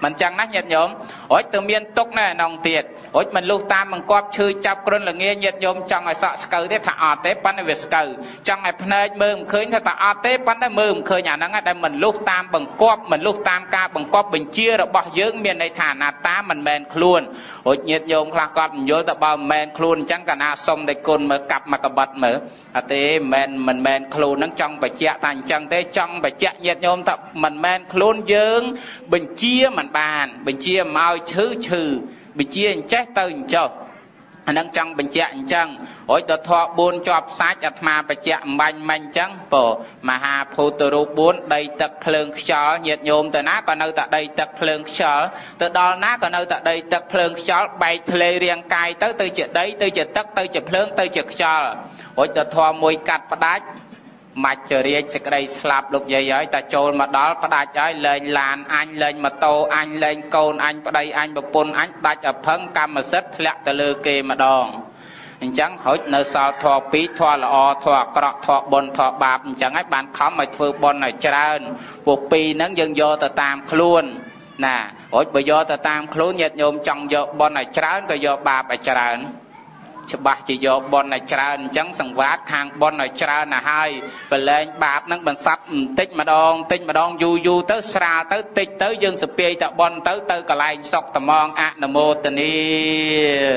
mình chẳng nát nhiệt nhôm ôi từ miền túc này nòng tiệt ôi mình lúc tam mình quắp chư chắp cơn là nghe nhiệt nhôm trong ngày sọ sờ thế thà ọt thế pan về sờ trong ngày này mưa khơi thế thà ọt thế pan này mưa khơi nhà năng đây mình lúc tam bằng quắp mình lúc tam ca bằng quắp bình chia rồi bỏ dưỡng miền này thà nà ta mình men khuôn ôi nhiệt nhôm khla quắp mình vô ta bao men khuôn chẳng cả na xông để côn mở cặp mà cặp bật mở à thế men mình men khuôn nó trong bài chẹt thành chẳng thế trong bài chẹt nhiệt nhôm tập mình men khuôn dưỡng bình chia mình bàn bình chia mau chữ trừ bình chia chết từ cho anh đang trong bình chẹt chẳng ôi tờ thọ buôn chọp sát chặt mà bài chẹt bành mạnh chẳng bộ mà hà phô tờ rô buôn đầy tật phường chó nhiệt nhôm từ ná còn nơi tại đây tật phường chó từ đó ná còn nơi tại đây tật phường chó bay thề riêng cài tới từ chợ đấy từ chợ tắc từ chợ phường từ chợ chó ôi tờ thọ mùi cắt phát đá mạch chờ riêng sẽ đây slap lục dây ấy ta trôn mà đó phát đá ấy lên làn anh lên mà tô anh lên côn anh đây anh bập pôn anh đạch ở phấn cam mà xếp lẹ tờ lư kê mà đòn chẳng hỏi nơi sao thọ pí thọ là o thọ cọ thọ bồn thọ bạp chẳng ấy bạn khó mà phơi bồn này trơn buộc pi nắng dân vô tờ tam luôn nè ôi bây giờ tờ tam luôn nhiệt nhôm trong vô bồn này trơn có vô bạp ở trơn cho bà chỉ vô bồn này trơn chẳng sẵn vát hàng bồn này trơn là hai và lên bạp nắng bằng sắp tích mà đòn tích mà đòn du du tới xa tới tích tới dân sập pi tại bồn tới tới cả lại sọc tầm mong ạ nà mô tình đi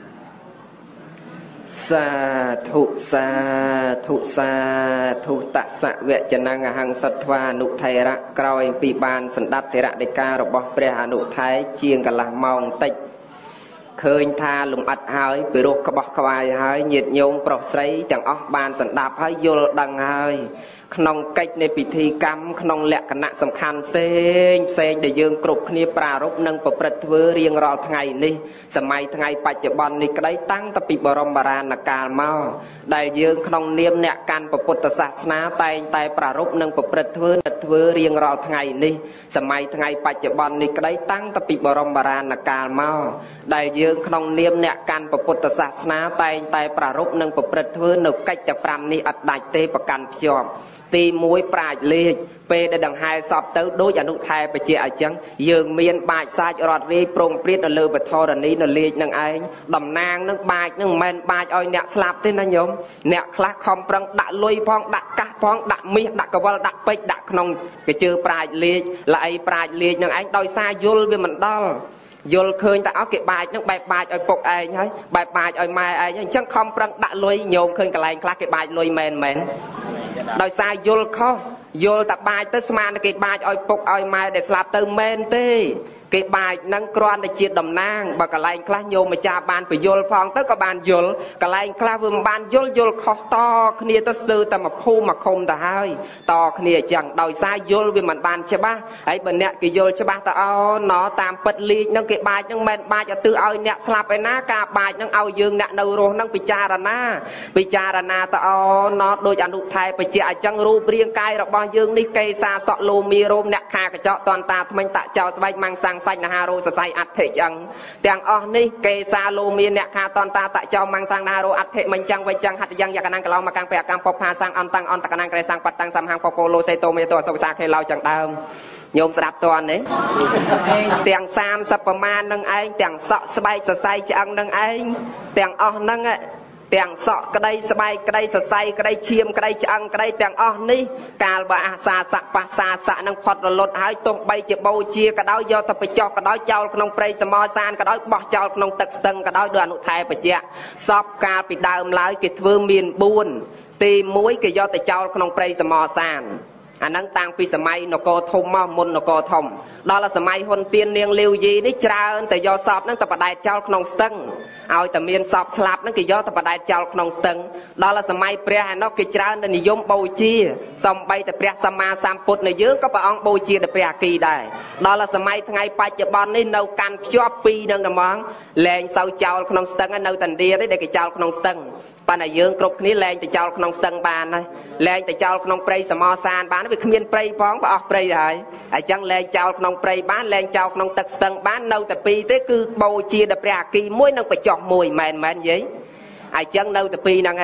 sa thu sa thu sa thu tạ sạ vệ chân năng hằng sật thoa nụ thầy ra còi pi bàn sẵn đáp thế ra để ca rồi bỏ pre hà nụ thái chiêng cả là mong tịch khơi tha lùng ắt hơi bị rốt cả bọc vài hơi nhiệt nhung bọc sấy chẳng óc bàn sẵn đáp hơi vô đằng hơi khong cáchในពិធីកម្មក្នុងលក្ខណៈសំខាន់ផ្សេងផ្សេងដែលយើងគ្រប់គ្នាប្រារព្ធនិងប្រព្រឹត្តធ្វើរៀងរាល់ថ្ងៃនេះសម័យថ្ងៃបច្ចុប្បន្ននេះក្តីតាំងពីបរមបុរាណកាលមកដែលយើងក្នុងនាមអ្នកកាន់ពុទ្ធសាសនាតែងតែប្រារព្ធនិងប្រព្រឹត្តធ្វើធ្វើរៀងរាល់ថ្ងៃនេះសម័យថ្ងៃបច្ចុប្បន្ននេះក្តីតាំងពីបរមបុរាណកាលមកដែលយើងក្នុងនាមអ្នកកាន់ពុទ្ធសាសនាតែងតែប្រារព្ធនិងប្រព្រឹត្តធ្វើនៅកិច្ចទាំង5នេះអត់ដាច់ទេប្រកាន់ភ្ជាប់ទីមួយប្រាជ្ញលេខពេលដែលដង្ហែសពទៅដូចអនុថែបជាអញ្ចឹងយើងមានបាចសាច់រត់រាយប្រងព្រាតនៅលើវធរណីនៅលេខនឹងឯងតំណាងនឹងបាចនឹងមិនមែនបាចឲ្យអ្នកស្លាប់ទេណាញោមអ្នកខ្លះខំប្រឹងដាក់លុយផងដាក់កាសផងដាក់មាសដាក់កវលដាក់ពេជ្រដាក់ក្នុងកជើប្រាជ្ញលេខល្អីប្រាជ្ញលេខនឹងឯងដោយសារយល់វាមិនដល់យល់ឃើញតែអស់គេបាចនឹងបែបបាចឲ្យពុកឯងហើយបែបបាចឲ្យម៉ែឯងអញ្ចឹងខំប្រឹងដាក់លុយញោមឃើញកន្លែងខ្លះគេបាចលុយមែនមែនដោយសារយល់ខុសយល់តែបាចទៅស្មានតែគេបាចឲ្យពុកឲ្យម៉ែដែលស្លាប់ទៅមែនទេគេបាចនឹងគ្រាន់តែជាតំណាងបើកន្លែងខ្លះញោមម្ចាស់បានបញ្យល់ផងទៅក៏បានយល់កន្លែងខ្លះវាមិនបានយល់យល់ខុសតគ្នាទៅស្ទើរតែមួយភូមិមួយឃុំទៅហើយតគ្នាអញ្ចឹងដោយសារយល់វាមិនបានច្បាស់ហើយបើអ្នកគេយល់ច្បាស់ទៅអូណតាមពិតលីកនឹងគេបាចនឹងមិនបាចឲ្យទិឲ្យអ្នកស្លាប់ឯណាការបាចនឹងឲ្យយើងអ្នកនៅរស់នឹងពិចារណាពិចារណាទៅអូណដូចអនុថែបជាអញ្ចឹងរូបរាងកាយរបស់យើងនេះកេសាសក់លោមីរោមអ្នកខាកញ្ចក់តនតាថ្មិញតាក់ចោស្បែកម៉ាំងសាំងសាច់នហារោសរសៃអដ្ឋិចឹងទាំងអស់នេះកេសាលោមានអ្នកខាតនតាតចោម៉ាំងសាំងនហារោអដ្ឋិមិញចឹងវិញចឹងហត្ថយ៉ាងយកកណាំងកឡោមកកាំងពេអកាំងពផាសាំងអន្តੰអន្តកណាំងក្រែសាំងបតាំងសំហាំងពពោលោសេតូមេតោអសុកសាខេឡោចឹងដើមញោមស្ដាប់តនទេទាំងសាមសិបប្រមាណនឹងឯងទាំងសក់ស្បែកសរសៃឆ្អឹងនឹងឯងទាំងអស់ហ្នឹងទាំងសក់ក្តីស្បែកក្តីសរសៃក្តីឈាមក្តីឆ្អឹងក្តីទាំងអស់នេះកាលបើអាសាសៈបាសាសៈនឹងផុតរលត់ហើយទោះបីជាបូជាក៏ដោយយកទៅបញ្ចុះក៏ដោយចោលក្នុងព្រៃសមរសានក៏ដោយបោះចោលក្នុងទឹកស្ទឹងក៏ដោយដោយអនុថែបជាសពកាលពីដើមឡើយគេធ្វើមានបួនទីមួយគេយកទៅចោលក្នុងព្រៃសមរសានអានឹងតាំងពីសម័យនគរធំមកមុននគរធំដល់សម័យហ៊ុនទៀននាងលាវយីនេះច្រើនតែយកសពហ្នឹងទៅបដែតចោលក្នុងស្ទឹងឲ្យតែមានសពស្លាប់ហ្នឹងគេយកទៅបដែតចោលក្នុងស្ទឹងដល់សម័យព្រះឯនោះគេច្រើនតែនិយមបូជាសំបីតែព្រះសម្មាសម្ពុទ្ធនៃយើងក៏ព្រះអង្គបូជាដល់ព្រះអគីដែរដល់សម័យថ្ងៃបច្ចុប្បន្ននេះនៅកាន់ភ្ជាប់ពីរនឹងតែហ្មងលែងសូវចោលក្នុងស្ទឹងហើយនៅតែឥណ្ឌាទេដែលគេចោលក្នុងស្ទឹងប៉ុន្តែយើងគ្រប់គ្នាលែងទៅចោលក្នុងស្ទឹងបានហើយលែងទៅចោលក្នុងព្រៃសមរសានបានវាគ្មានព្រៃផងបើអស់ព្រៃទៅហើយអញ្ចឹងលែងចោលក្នុងព្រៃបានលែងចោលក្នុងទឹកស្ទឹងបាននៅតែពីរទេគឺបូជាដល់ព្រះអគីមួយនិងបញ្ចុះមួយមែនមែននិយាយអញ្ចឹងនៅតែពីរហ្នឹងហ่ะ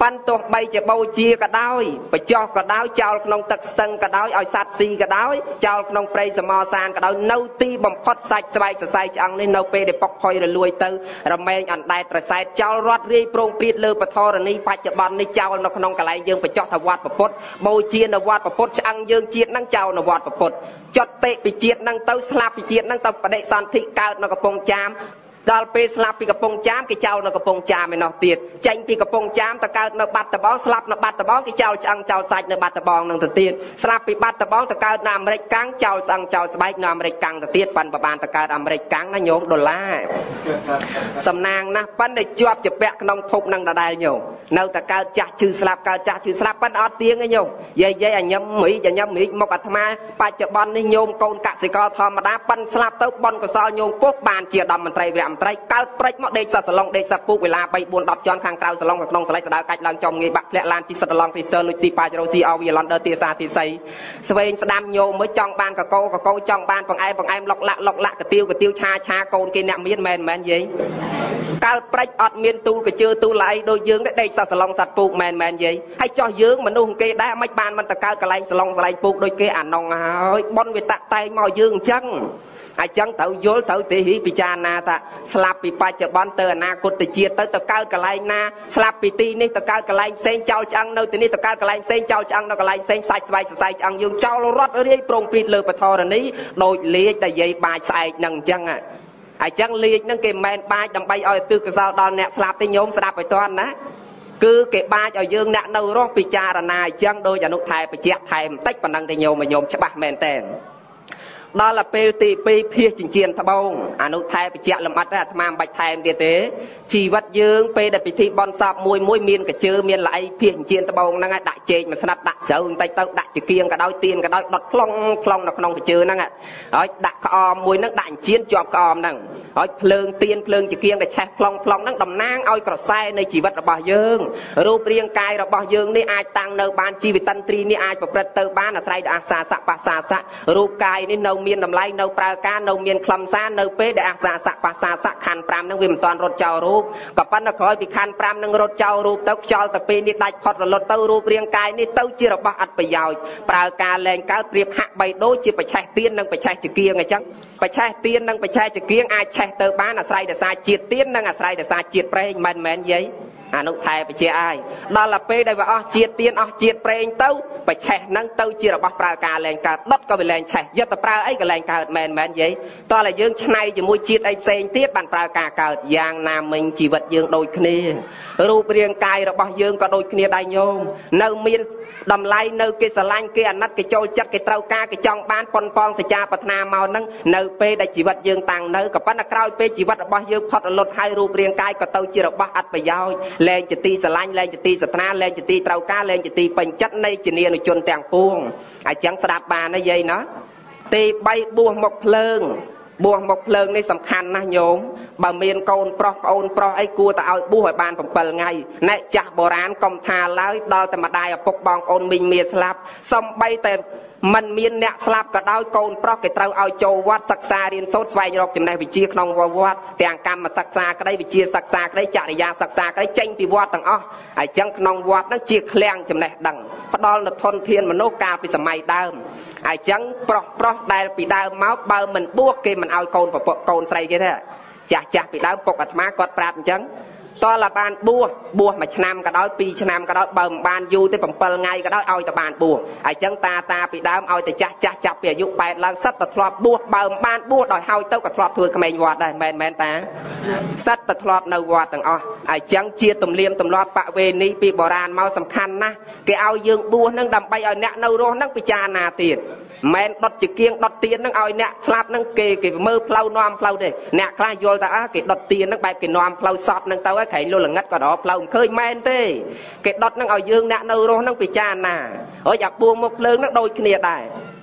ប៉ាន់ទោះបីជាបូជាក៏ដោយបច្ចោះក៏ដោយចោលក្នុងទឹកស្ទឹងក៏ដោយឲ្យសត្វស៊ីក៏ដោយចោលក្នុងព្រៃសមរសានក៏ដោយនៅទីបំផុតសាច់ស្បែកសរសៃឆ្អឹងនេះនៅពេលដែលពុកផុយរលួយទៅរមែងអណ្ដែតត្រសែតចោលរត់រាយប្រងព្រាតលើពធរណីបច្ចុប្បន្ននេះចោលនៅក្នុងកន្លែងយើងបច្ចោះថាវត្តពុទ្ធបូជានៅវត្តពុទ្ធឆ្អឹងយើងជាតិនឹងចោលនៅវត្តពុទ្ធចុតតិពីជាតិនឹងទៅស្លាប់ពីជាតិនឹងទៅបដិសន្ធិកើតនៅកំពង់ចាមដល់ពេលស្លាប់ពីកំពង់ចាមគេចោលនៅកំពង់ចាមឯណោះទៀតចេញពីកំពង់ចាមទៅកើតនៅបាត់ដំបងស្លាប់នៅបាត់ដំបងគេចោលឆ្អឹងចោលសាច់នៅបាត់ដំបងនឹងទៅទៀតស្លាប់ពីបាត់ដំបងទៅកើតនៅអាមេរិកកាំងចោលឆ្អឹងចោលស្បែកនៅអាមេរិកកាំងទៅទៀតប៉ាន់ប្របានទៅកើតអាមេរិកកាំងណាញោមដុល្លារសំណាងណាស់ប៉ាន់តែជាប់ជាពាក់ក្នុងភពនឹងដដែលញោមនៅតែកើតចាស់ឈឺស្លាប់កើតចាស់ឈឺស្លាប់ប៉ាន់អត់ទៀងឯញោមយាយយាយអញញឹមមីចញឹមមីចមកអាត្មាបច្ចុប្បន្ននេះញោមកូនកសិករធម្មតាប៉ាន់ស្លាប់ទៅបនកសលញោមពុះបានជាដំមន្ត្រីវរៈមន្ត្រីកើតព្រិចមកដេកសាសឡុងដេកសាពូកវេលាបី បួន ដប់ជាន់ខាងក្រៅសាឡុងក្នុងស្លេចស្ដៅកាច់ឡើងចំងាយបាក់ធ្លាក់ឡានជីសិតឡងពីសើលុចស៊ីប៉ាចរ៉ូស៊ីអវីឡនដឺទាសាទាស័យស្វែងស្ដាំញោមមើលចង់បានកកោកកោចង់បានបង្អែមបង្អែមលុកលាក់លុកលាក់កាទៀវកាទៀវឆាឆាកូនគេអ្នកមានមែនមែនយាយកើតព្រិចអត់មានទូលកជើទូលឡៃដូចយើងដេកសាសឡុងសัตว์ពូកមែនមែនយាយហើយចោះយើងមនុស្សគេដែរមិនបានមិនទៅកើតកន្លែងសាឡុងសាឡៃពូកដូចគេអាណងហើយបនវាតាក់តែងមកយើងអញ្ចឹងអញ្ចឹងត្រូវយល់ត្រូវទេពិចារណាថាស្លាប់ពីបច្ចុប្បន្នទៅអនាគតជាតិទៅទៅកើតកន្លែងណាស្លាប់ពីទីនេះទៅកើតកន្លែងផ្សេងចោលឆ្អឹងនៅទីនេះទៅកើតកន្លែងផ្សេងចោលឆ្អឹងនៅកន្លែងផ្សេងសាច់ស្បែកសរសៃឆ្អឹងយើងចោលរត់រាយប្រងព្រាតលើពធរណីដូចលេខដែលយាយបាចស្អែកនឹងអញ្ចឹងអញ្ចឹងលេខហ្នឹងគេមិនមែនបាចដើម្បីឲ្យទិសកសលដល់អ្នកស្លាប់ទេញោមស្ដាប់ឲ្យតាន់ណាគឺគេបាចឲ្យយើងអ្នកនៅរស់ពិចារណាអញ្ចឹងដោយអនុថែបច្ចៈថែមបន្តិចប៉ុណ្ណឹងទេញោមញោមច្បាស់មែនតើដល់ពេលទីពីរភៀសចិញ្ចៀនត្បូងអនុថែបច្ចៈលំអិតអាត្មាមិនបាច់ថែមទៀតទេជីវិតយើងពេលដែលពិធីបន់សពមួយមួយមានកញ្ជើមានល្អីភៀសចិញ្ចៀនត្បូងហ្នឹងឲ្យដាក់ចេកមួយស្និតដាក់ស្រូវបន្តិចទៅដាក់ចង្គៀងក៏ដោយទៀនក៏ដោយដុតខ្លងខ្លងនៅក្នុងកញ្ជើហ្នឹងហើយដាក់ក្អមមួយហ្នឹងដាក់ចិញ្ចៀនជាប់ក្អមហ្នឹងហើយភ្លើងទៀនភ្លើងចង្គៀងដែលឆេះខ្លងខ្លងហ្នឹងតំណាងឲ្យក្រសែនៃជីវិតរបស់យើងរូបរាងកាយរបស់យើងនេះអាចតាំងនៅបានជីវិតន្ទ្រីនេះអាចប្រព្រឹត្តទៅបានអាស្រ័យដល់អាសាសៈបសាសៈរូបកាយនេះនៅមានតម្លៃនៅប្រើការនៅមានខ្លឹមសារនៅពេលដែលអាសាសៈបសាសៈខណ្ឌប្រាំហ្នឹងវាមិនតាន់រត់ចោលរូបក៏ប៉ុន្តែក្រោយពីខណ្ឌប្រាំហ្នឹងរត់ចោលរូបទៅខ្យល់ទៅពេលនេះដាច់ផុតរលត់ទៅរូបរាងកាយនេះទៅជារបស់អត់ប្រយោជន៍ប្រើការលែងកើតប្រៀបហាក់បីដូចជាបច្ឆេះទៀននិងបច្ឆេះចង្គៀងអញ្ចឹងបច្ឆេះទៀននិងបច្ឆេះចង្គៀងអាចឆេះទៅបានអាស្រ័យដោយសារជាតិទៀននិងអាស្រ័យដោយសារជាតិប្រេងមិនមែនយាយអនុថែបច្ចៈអាយដល់ទៅពេលដែលវាអស់ជាតិទៀនអស់ជាតិប្រេងទៅបច្ឆេះហ្នឹងទៅជារបស់ប្រើការលែងកើតដុតក៏វាលែងឆេះយកទៅប្រើអីក៏លែងកើតមែនមែនយាយតោះតែយើងឆ្នៃជាមួយជាតិអីផ្សេងទៀតបានប្រើការកើតយ៉ាងណាមិញជីវិតយើងដូចគ្នារូបរាងកាយរបស់យើងក៏ដូចគ្នាដែរញោមនៅមានតម្លៃនៅគេស្រឡាញ់គេអាណិតគេចូលចិត្តគេត្រូវការគេចង់បានប៉ុនប៉ងសច្ចាប្រាថ្នាមកហ្នឹងនៅពេលដែលជីវិតយើងតាំងនៅក៏ប៉ុន្តែក្រោយពេលជីវិតរបស់យើងផុតរលត់ហើយរូបរាងកាយក៏ទៅជារបស់អត់ប្រយោជន៍លែងជាទីស្រឡាញ់លែងជាទីសត្រាលែងជាទីត្រូវការលែងជាទីពេញចិត្តនៃជានានុជនទាំងពួងអញ្ចឹងស្ដាប់បានណាយាយណាទីបីបួសមកភ្លើងបួសមកភ្លើងនេះសំខាន់ណាស់ញោមបើមានកូនប្រុសប្អូនប្រុសអីគួរតែឲ្យបួសឲ្យបានbảyថ្ងៃអ្នកចាស់បុរាណកុំថាឡើយដល់តែម្ដាយឪពុកបងប្អូនមីងមាស្លាប់សំបីតែมันមានអ្នកស្លាប់ក៏ដោយកូនប្រុសគេត្រូវឲ្យចូលវត្តសិក្សារៀនសូត្រស្វែងរកចំណេះវិជ្ជាក្នុងវត្តទាំងកម្មសិក្សាក្តីវិជ្ជាសិក្សាក្តីចរិយាសិក្សាក្តីចេញពីវត្តទាំងអស់ហើយចឹងក្នុងវត្តហ្នឹងជាឃ្លាំងចំណេះដឹងផ្ដល់នូវធនធានមនុស្សកាលពីសម័យដើមហើយចឹងប្រុសប្រុសដែលពីដើមមកបើមិនបួសគេមិនឲ្យកូនប្រពកកូនស្រីគេទេចាស់ចាស់ពីដើមពុកអាត្មាគាត់ប្រាប់អញ្ចឹងតើបានបួសបួសមួយឆ្នាំក៏ដោយពីរឆ្នាំក៏ដោយបើមិនបានយូរទេbảyថ្ងៃក៏ដោយឲ្យតែបានបួសហើយចឹងតាតាពីដើមឲ្យតែចាស់ចាស់ចាប់ពីអាយុแปดឡើងសិតតែធ្លាប់បួសបើមិនបានបួសដោយហើយទៅក៏ធ្លាប់ធ្វើក្មេងវត្តដែរមែនមែនតាសិតតែធ្លាប់នៅវត្តទាំងអស់ហើយចឹងជាទំនៀមទម្លាប់បវេណីពីបុរាណមកសំខាន់ណាស់គេឲ្យយើងបួសនឹងដើម្បីឲ្យអ្នកនៅរស់នឹងពិចារណាទៀតមែនដុតជាគៀងដុតទៀននឹងឲ្យអ្នកស្លាប់នឹងគេគេមើលផ្លូវនាំផ្លូវទេអ្នកខ្លះយល់ថាអើគេដុតទៀននឹងបែបគេនាំផ្លូវសពនឹងទៅឲ្យក្រែងលុលល្ងិតក៏ដល់ផ្លូវមិនឃើញមែនទេគេដុតនឹងឲ្យយើងអ្នកនៅរស់នឹងពិចារណាហើយអាបួងមកភ្លើងនឹងដូចគ្នាដែរ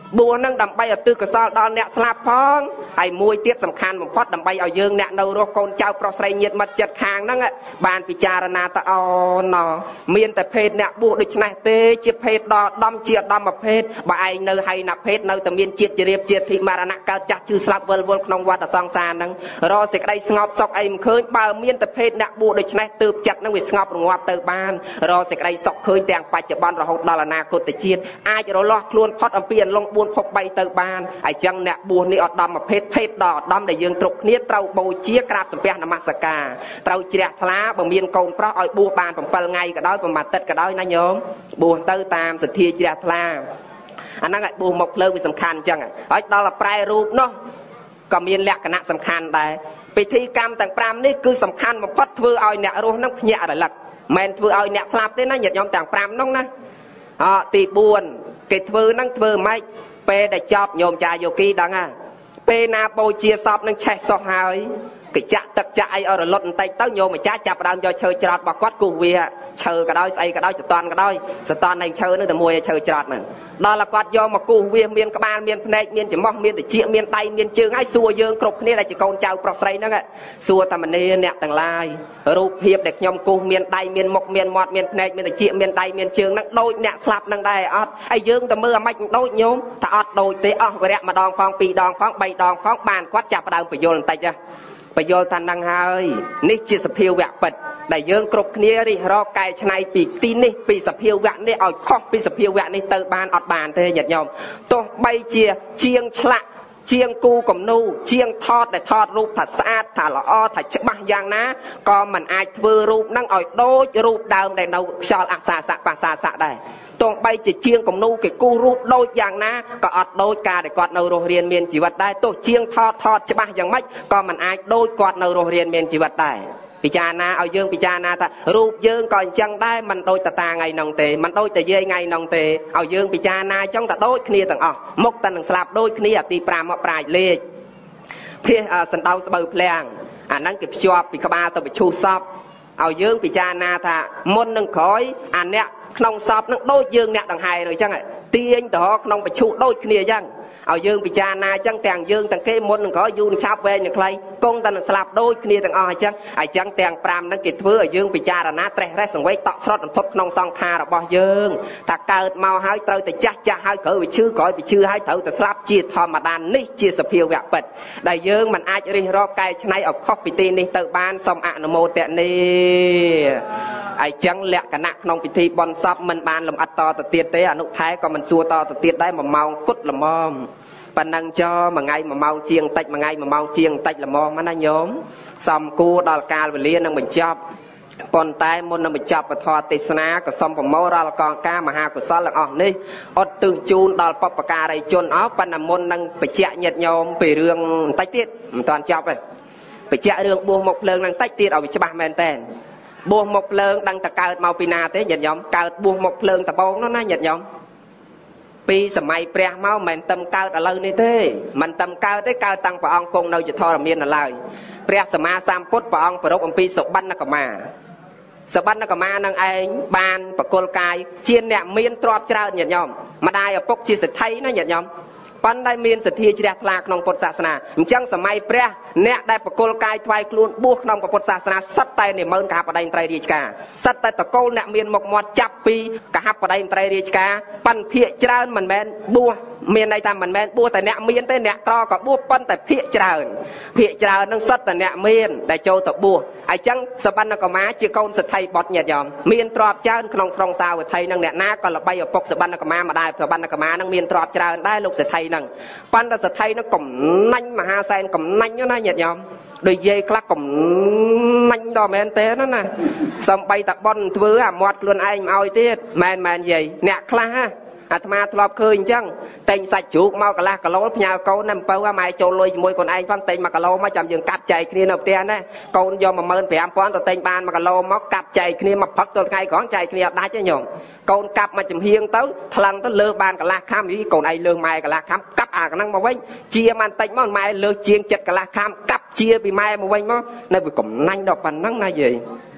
บวนั่งดำใบเอาตื้อกระซอลดอนเนะสลับพ้องไอ้มวยเตี้ยสำคัญผมพอดดำใบเอาเยืองเนะนรกโกนเจ้าปลอใส่เงียดมัดจัดคางนั่งอ่ะบานพิจารณาตะออนอเมียนแต่เพศเนะบวดิชนะเตจิเพศดอดำเจียดำมาเพศบ่ไอเนอให้นับเพศเนอแต่เมียนเจียดจะเรียบเจียดที่มารณะกาจักชื่อสลับเวลวลขนมวัดสองสารนั่งรอเสกได้สงบซอกไอ้มันเคยบ่เมียนแต่เพศเนะบวดิชนะตืบจัดนั่งวิสงบรงวับเตอบานรอเสกได้ซอกเคยแต่งปัจจุบันเราหดดอลนาโคตรเจียดอาจจะเราล้อคล้วนพอดอัมเปียนลงบุญพกใบเตอบานไอ้จังเนะบวนี่อดดำมาเพศเพศดอดดำแต่ยังตรกเนี้ยเต้าโบเจียกราบสัมเปียนมัสกาเต้าเจียทลาบ่เมียนโกนเพราะอ้อยบัวบานผมเปิลไงก็ได้ผมมาตัดก็ได้นะโยมบัวเต้าตามสถีเจียทลาอันนั้นไอ้บัวหมกเพลิงเป็นสำคัญจังไอ้ดอลปลายรูปเนาะก็มีแหลกคณะสำคัญได้พิธีกรรมต่างปรามนี่คือสำคัญมาพอดเพื่อเอาเนี่ยรู้น้ำเนี่ยอะไรหลักแมนเพื่อเอาเนี่ยสลับได้นะหยัดยอมต่างปรามน้องนะอ๋อตีบวนเกิดเพื่อนั่งเพื่อไม่เปได้จอบโยมจ่าโยกีดังอ่ะเปนาโปเชียสอบนั่งแช่สอบหายกิจตักใจเอาหลดไตเต้าโยมมาจ้าจับดาวโยเชยจอดบอกวัดกูเวียเชยก็ได้ใส่ก็ได้สตอนก็ได้สตอนในเชยนึกแต่มวยเชยจอดมันดอลกอดโยมมากูเวียเมียนกบาลเมียนเพลเมียนจมอกเมียนแต่เจี๊ยเมียนไตเมียนเชืองไอ้สัวเยืองกรบนี่อะไรจะโกนเจ้าปลอกใส่นั่นแหละสัวตามันเนี่ยเนี่ยต่างลายรูปเพียบเด็กยมกูเมียนไตเมียนมกเมียนมอดเมียนเพลเมียนแต่เจี๊ยเมียนไตเมียนเชืองนั่งโดยเนี่ยสลับนั่งได้อดไอ้เยืองแต่เมื่อไม่โดยโยมถ้าอดโดยเตะออกไปแรกมาดองฟองปีดองฟองใบดองฟองบานกอดจับดาวไปโยนไตจ้ะประโยชน์ทางดังหายนี่จิตสเพียวแวะปิดได้เยื่อกรบเนี้ยริรอไก่ชนายปีตีนี่ปีสเพียวแวะนี่เอาข้อปีสเพียวแวะนี่เติบานอดบานเธอหยัดยอมตัวใบเจียเชียงฉละเชียงกูกับนูเชียงทอดแต่ทอดรูปถัดสะอาดถ่าละอ้อถ่าฉบับอย่างนะก็มันอาจเพื่อรูปนั่งอ่อยโดยรูปดาวในเราชอลอักษาสะปาสาสะได้ตรงใบจะเชียงกับนูเกี่ยกู้รูปโดยอย่างนะก็อดโดยการแต่กอดในโรงเรียนเมียนชีวิตได้ตัวเชียงทอดทอดฉบับอย่างไม่ก็มันอาจโดยกอดในโรงเรียนเมียนชีวิตได้พิจารณาเอาเยื่อพิจารณาแต่รูปเยื่อก่อนจังได้มันโดยตาตาไงนองเตมันโดยแต่เยื่อไงนองเตเอาเยื่อพิจารณาจังแต่โดยเคลียร์ต่างอ๋อมกตันต่างสลับโดยเคลียร์ตีปรามปลายเล็กเพียสันดาวสบายเพลงอันนั้นเก็บชอบปีขบาตัวไปชูซอบเอาเยื่อพิจารณาถ้ามนนึงคอยอันเนี้ยขนมซอบนั่งโดยเยื่อเนี่ยต่างหายเลยจังไงเตียงต่อขนมไปชูโดยเคลียร์จังเอาเยื่อพิจารณาจังแต่งเยื่อต่างเกมนนึงคอยยูนชาบเวอย่างใครกงตันสลับโดยเคลียร์ต่างอ๋อจังไอ้จังแต่งปรามนั่งกิดเพื่อเยื่อพิจารณาแต่แรกสังเวยต่อสอดทบขนมซองคาระบอเยื่อถ้าเกิดเมาหายเตาแต่จักจะหายเกิดไปชื่อก่อยไปชื่อหายเตาแต่สลับจีธรรมดานี่จีสเพียวแวะเปิดได้เยื่อมันอาจริรอไก่ชนายออกข้อปิตีนี่เติบานสมอนุโมเตนี่ไอ้จังแหละคณะขนมพิธีบอลซับมันบานลำอัดต่อตะเตียเตอนุท้ายก็มันซัวต่อตะเตียได้มาเมากุดละมอมปันนังจอมาไงมาเมาเจียงติดมาไงมาเมาเจียงติดละมอมันน่าโยมสมกูดอลกาลเวลีนังมันจับปนตายมนนังมันจับปะทอติสนาก็สมผมเมาเรากองกามหากุศลละอ่อนนี่อดตื่นจูนดอลปปกาไรจนอ๋อปันนมนนังไปเจาะเหยียดโยมไปเรื่องติดติดตอนจับไปไปเจาะเรื่องบัวหมกเพลิงนังติดติดเอาไปฉบับแมนเตนบัวหมกเพลิงดังตะการเมาปีนาเต้เหยียดโยมการบัวหมกเพลิงตะบงนั่นน่าเหยียดโยมปีสมัยเปรียเมาเหมือนตำเก้าอะไรนี่เต้มันตำเก้าได้เก้าตังปะองกงเราจะทอรเมียนอะไรเปรียสมาสามพุทธปะองปรบอมปีสบันนักมาสบันนักมานังไอบานปะโกลกายเชียนเนี่ยเมียนตรอบเจ้าเหยียดโยมมาได้ปกชีสไทยนะเหยียดโยมปันได้เมียนสถีเจริญทลากนองพุทธศาสนาจังสมัยเปรียเนี่ยได้ปะโกลกายทวายคลุนบุกนองพุทธศาสนาสัตย์แต่เนี่ยเมินกาปะไดไตรดีจกาสัตย์แต่ตะโกนเนี่ยเมียนหมกมอดจับปีกะฮับปะไดไตรดีจกาปันเพียเจริญมันแมนบัวเมียนในตามมันแมนบัวแต่เนี่ยเมียนแต่เนี่ยตรอกับบัวปันแต่เพียเจริญเพียเจริญนั่งสัตย์แต่เนี่ยเมียนได้โจตะบัวไอจังสบันนักมาจีโกนสไทยบอดเนี่ยยอมเมียนตรอบเจริญขนมฟรองซาวไทยนั่งเนี่ยน้าก็ระบายปกสบันนักมามาได้สบันนักมานั่งเมียนตรอบเจริญได้ลูกสไทยนั่งปันแต่สไทยนั่งกลมนั่งมหาแสนกลมนั่งเนาะนะเนี่ยยอมโดยเย่คลักกลมนั่งดอแมนเต้นั่นน่ะสมัยตะบอลเถื่อหมดล้วนไอ้มาเอาเตี้ยแมนแมนเย่เนี่ยคลาอาตมาทลอบเคยจังเต็งใส่จุกเมากะลากะโลพญาเกานั่นเปล่าว่าไม่โจลอยมวยคนไอ้ฟังเต็งมากะโลมาจำยังกัดใจคลีนเอาเตี้ยนะเกาโยมมาเมินแผลป้อนตัวเต็งบานมากะโลมากัดใจคลีมาพักตัวไงของใจคลีได้เจ้าโยมเกากับมาจำเฮียงเต้าพลังต้นเลือบานกะลาข้ามอยู่คนไอ้เลือไม้กะลาข้ามกับอ่างนั่งมาไว้เจียมันเต็งมันไม้เลือเจียงจัดกะลาข้ามกับเจียปีไม้มาไว้มั้งในบุกกลมนั่งดอกปันนั่งนายใหญ่ป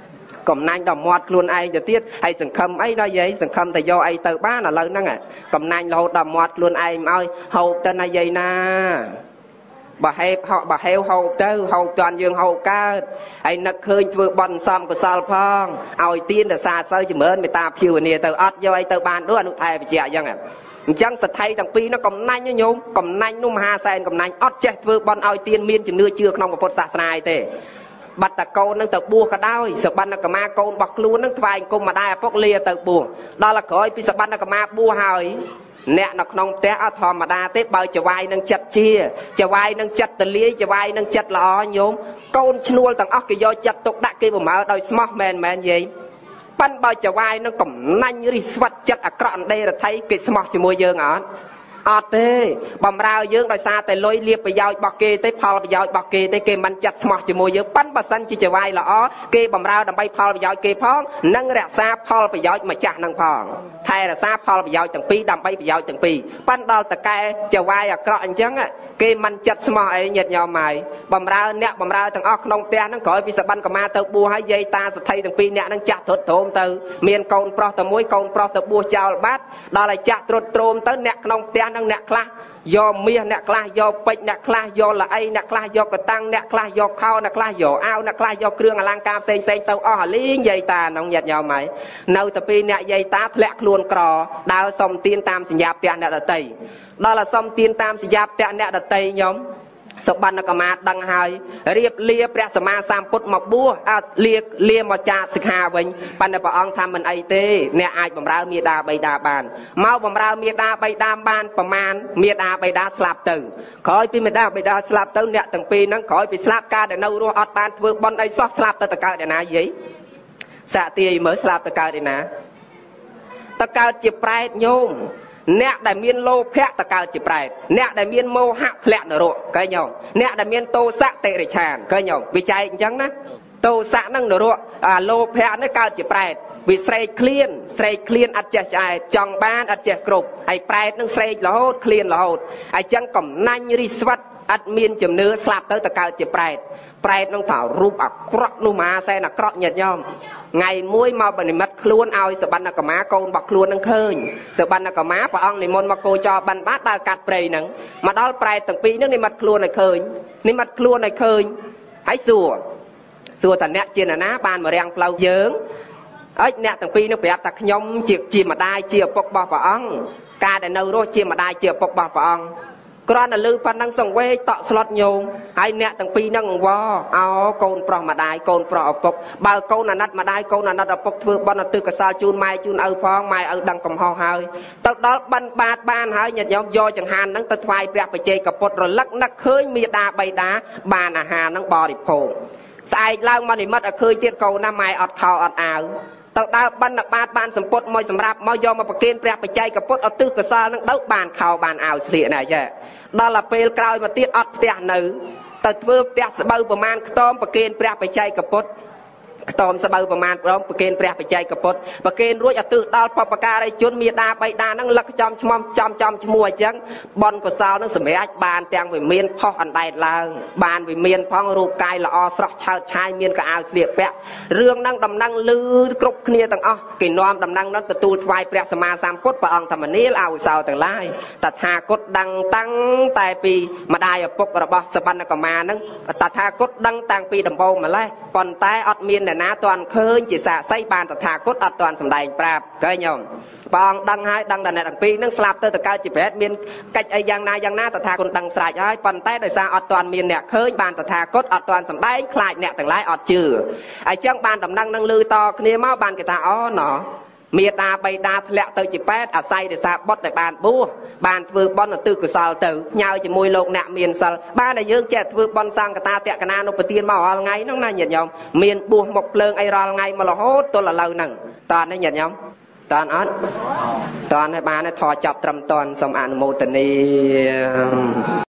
កំណាញ់ដល់មាត់ខ្លួនឯងទៅទៀតហើយសង្ឃឹមអីដល់យាយសង្ឃឹមតែយកអីទៅបានឥឡូវហ្នឹងកំណាញ់រហូតដល់មាត់ខ្លួនឯងមកឲ្យហូបទៅណាយាយណាបើហេបហោបើហេវហូបទៅហូបតាន់យើងហូបកើតហើយនឹកឃើញធ្វើបន់សំកុសលផងឲ្យទានរសាសើចម្រើនមេត្តាភាវនាទៅអត់យកអីទៅបានដូចអនុថែបជាអញ្ចឹងអញ្ចឹងសទ្ធិទាំងពីរនោះកំណាញ់ញោមកំណាញ់នោះមហាសែនកំណាញ់អត់ចេះធ្វើបន់ឲ្យទានមានជំនឿជឿក្នុងពុទ្ធសាសនាទេបាត់តកូននឹងទៅបួសក៏ដោយសបណ្ណកម្មាកូនរបស់ខ្លួននឹងថ្វាយគុំម្ដាយឪពុកលាទៅបួសដល់តែក្រោយពីសបណ្ណកម្មាបួសហើយអ្នកនៅក្នុងផ្ទះអត់ធម្មតាទេបើចវាយនឹងចិត្តជាចវាយនឹងចិត្តទលាយចវាយនឹងចិត្តល្អញោមកូនឈ្នួលទាំងអស់គេយកចិត្តទុកដាក់គេបំរើដោយស្មោះមែនមែនយាយប៉ិនបើចវាយនឹងកំណាញ់រិះស្វិតចិត្តអាក្រក់អណ្ដេរថៃគេស្មោះជាមួយយើងអត់អត់ទេបំរើយើងដោយសារតែលុយលៀបប្រយោជន៍របស់គេទេផលប្រយោជន៍របស់គេទេគេមិនចាត់ស្មោះជាមួយយើងប៉ិនបើសិនជាចវាយល្អគេបំរើដើម្បីផលប្រយោជន៍គេផងនិងរក្សាផលប្រយោជន៍ម្ចាស់នឹងផងថែរក្សាផលប្រយោជន៍ទាំងពីរដើម្បីប្រយោជន៍ទាំងពីរប៉ិនដល់តកែចវាយអាក្រក់អញ្ចឹងគេមិនចាត់ស្មោះអីញាតិញោមហើយបំរើអ្នកបំរើទាំងអស់ក្នុងផ្ទះហ្នឹងក្រោយពីសបិនកម្មាទៅបួសហើយយាយតាសទ្ធិទាំងពីរអ្នកហ្នឹងចាក់ត្រុតត្រោមទៅមានកូនប្រុសតែមួយកូនប្រុសទៅបួសចោលបាត់ដល់ឲ្យចាក់ត្រុតត្រោមទៅអ្នកក្នុងផ្ទះនឹងអ្នកខ្លះយកមាសអ្នកខ្លះយកពេជ្រអ្នកខ្លះយកល្អីអ្នកខ្លះយកកតាំងអ្នកខ្លះយកខោអ្នកខ្លះយកអាវអ្នកខ្លះយកគ្រឿងអលង្ការផ្សេងផ្សេងទៅអស់អាលីងយាយតាក្នុងញាតិញោមហើយនៅតែពីអ្នកយាយតាធ្លាក់ខ្លួនក្រដើរសុំទានតាមសញ្ញាផ្ទះអ្នកដតីដល់ឲ្យសុំទានតាមសញ្ញាផ្ទះអ្នកដតីញោមសុបណ្ណកម្មាដឹងហើយរៀបលាព្រះសម្មាសម្ពុទ្ធមកបួសអត់លាលាមកចាសិក្ខាវិញប៉ុន្តែព្រះអង្គថាមិនអីទេអ្នកអាចបម្រើមេដាបៃតាបានមកបម្រើមេដាបៃតាបានប្រមាណមេដាបៃតាស្លាប់ទៅក្រោយពីមេដាបៃតាស្លាប់ទៅអ្នកទាំងពីរហ្នឹងក្រោយពីស្លាប់ការដែលនៅរស់អត់បានធ្វើបន់អីសោះស្លាប់ទៅតកើតឯណាយាយសាក់ទាយមើលស្លាប់ទៅកើតឯណាទៅកើតជាប្រែតញោមអ្នកដែលមានលោភៈតកើតជាប្រែតអ្នកដែលមានមោហៈធ្លាក់នរកឃើញញោមអ្នកដែលមានទោសៈតិរិឆានឃើញញោមវាចែកអញ្ចឹងណាទោសៈហ្នឹងនរកអាលោភៈនេះកើតជាប្រែតវាស្រែកឃ្លានស្រែកឃ្លានអត់ចេះឆ្អែតចង់បានអត់ចេះគ្រប់ហើយប្រែតនឹងស្រែករហូតឃ្លានរហូតហើយចឹងកំណាញ់រិះស្វិតអត់មានជំនឿស្លាប់ទៅតកើតជាប្រែតប្រែតនឹងថារូបអាក្រក់នោះមហាសែនអាក្រក់ញាតិញោមថ្ងៃមួយមកបនិមិត្តខ្លួនឲ្យសបណ្ណកម្មាកូនរបស់ខ្លួននឹងឃើញសបណ្ណកម្មាព្រះអង្គនិមន្តមកគោចរបិណ្ឌបាតដើរកាត់ព្រៃហ្នឹងមកដល់ប្រែតទាំងពីរហ្នឹងនិមិត្តខ្លួនឲ្យឃើញនិមិត្តខ្លួនឲ្យឃើញហើយសួរសួរតអ្នកជាណាបានមករាំងផ្លូវយើងអើយអ្នកទាំងពីរនោះប្រាប់ថាខ្ញុំជាជាម្ដាយជាឪពុករបស់ព្រះអង្គការដែលនៅរស់ជាម្ដាយជាឪពុករបស់ព្រះអង្គគ្រាន់តែលឺប៉ុណ្ណឹងសង្វេគតក់ស្លុតញោមហើយអ្នកទាំងពីរហ្នឹងអង្វរអោកូនប្រុសម្ដាយកូនប្រុសឪពុកបើកូនអាណិតម្ដាយកូនអាណិតឪពុកធ្វើបន់ឧទ្ទិសកុសលជូនម៉ែជូនឪផងម៉ែឪដឹងកំហុសហើយទៅដល់បិណ្ឌបាតបានហើយញាតិញោមយកចង្ហាន់ហ្នឹងទៅថ្វាយព្រះបច្ចេកពុទ្ធរលឹកនឹកឃើញមេដាបៃតាបានអាហារហ្នឹងបរិភោគស្អែកឡើងមកនិមិត្តឲ្យឃើញទៀតកូនណាម៉ែអត់ខោអត់អាវទៅដើរបិណ្ឌបាតបានសម្ពុតមកសម្រាប់មកយកមកប្រគេនព្រះបច្ចេកពុទ្ធឧទ្ទិសកុសលនឹងទៅបានខោបានអាវស្លៀកណែចាដល់ទៅពេលក្រោយមកទៀតអត់ផ្ទះនៅទៅធ្វើផ្ទះស្បូវប្រមាណខ្ទមប្រគេនព្រះបច្ចេកពុទ្ធខ្ទមស្បូវប្រមាណប្រងប្រគេនព្រះបច្ចេកពុទ្ធប្រគេនរួចឧទ្ទិសដល់បព្វការីជនមេដាបៃតានឹងលឹកចំឈ្មោះចំចំឈ្មោះអញ្ចឹងបនកុសលនឹងសម្រេចបានទាំងវិមានផុសអណ្ដែតឡើងបានវិមានផងរូបកាយល្អស្រស់ឆើតឆាយមានកៅអៅស្លៀកពាក់រឿងហ្នឹងដំណឹងឮគ្រប់គ្នាទាំងអស់គេនាំដំណឹងហ្នឹងទទួលថ្វាយព្រះសម្មាសម្ពុទ្ធព្រះអង្គធម្មនាលអវសោទាំងឡាយតថាគតដឹងតាំងតែពីម្ដាយឪពុករបស់សបណ្ណកម្មាហ្នឹងតថាគតដឹងតាំងពីដំបូងម្លេះប៉ុន្តែអត់មានអ្នកណាទាន់ឃើញជាសាក្សីបានតថាគតអត់ទាន់សម្ដែងប្រាប់ឃើញញោមព្រះអង្គដឹងហើយដឹងតែអ្នកទាំងពីរនឹងស្លាប់ទៅទៅកើតជាប្រែតមានកិច្ចអីយ៉ាងណាយ៉ាងណាតថាគតដឹងស្រេចហើយប៉ុន្តែដោយសារអត់ទាន់មានអ្នកឃើញបានតថាគតអត់ទាន់សម្ដែងខ្លាចអ្នកទាំងឡាយអត់ជឿហើយចឹងបានដំណឹងនឹងឮតគ្នាមកបានគេថាអូណោមេដាបៃតាធ្លាក់ទៅជាប៉ែតអាស្រ័យដោយសារបុត្រដែលបានបួសបានធ្វើបន់ឧទ្ទិសកុសលទៅញ៉ៅជាមួយលោកអ្នកមានសិលបានតែយើងចេះធ្វើបន់សង្កតាតក្កណានុប្រទានមករាល់ថ្ងៃហ្នឹងណាញាតិញោមមានបួសមកភ្លើងអីរាល់ថ្ងៃមករហូតទល់ឥឡូវហ្នឹងតើនេះញាតិញោមតើអត់តើឲ្យបានថតចាប់ត្រឹមតន់សូមអនុមោទនា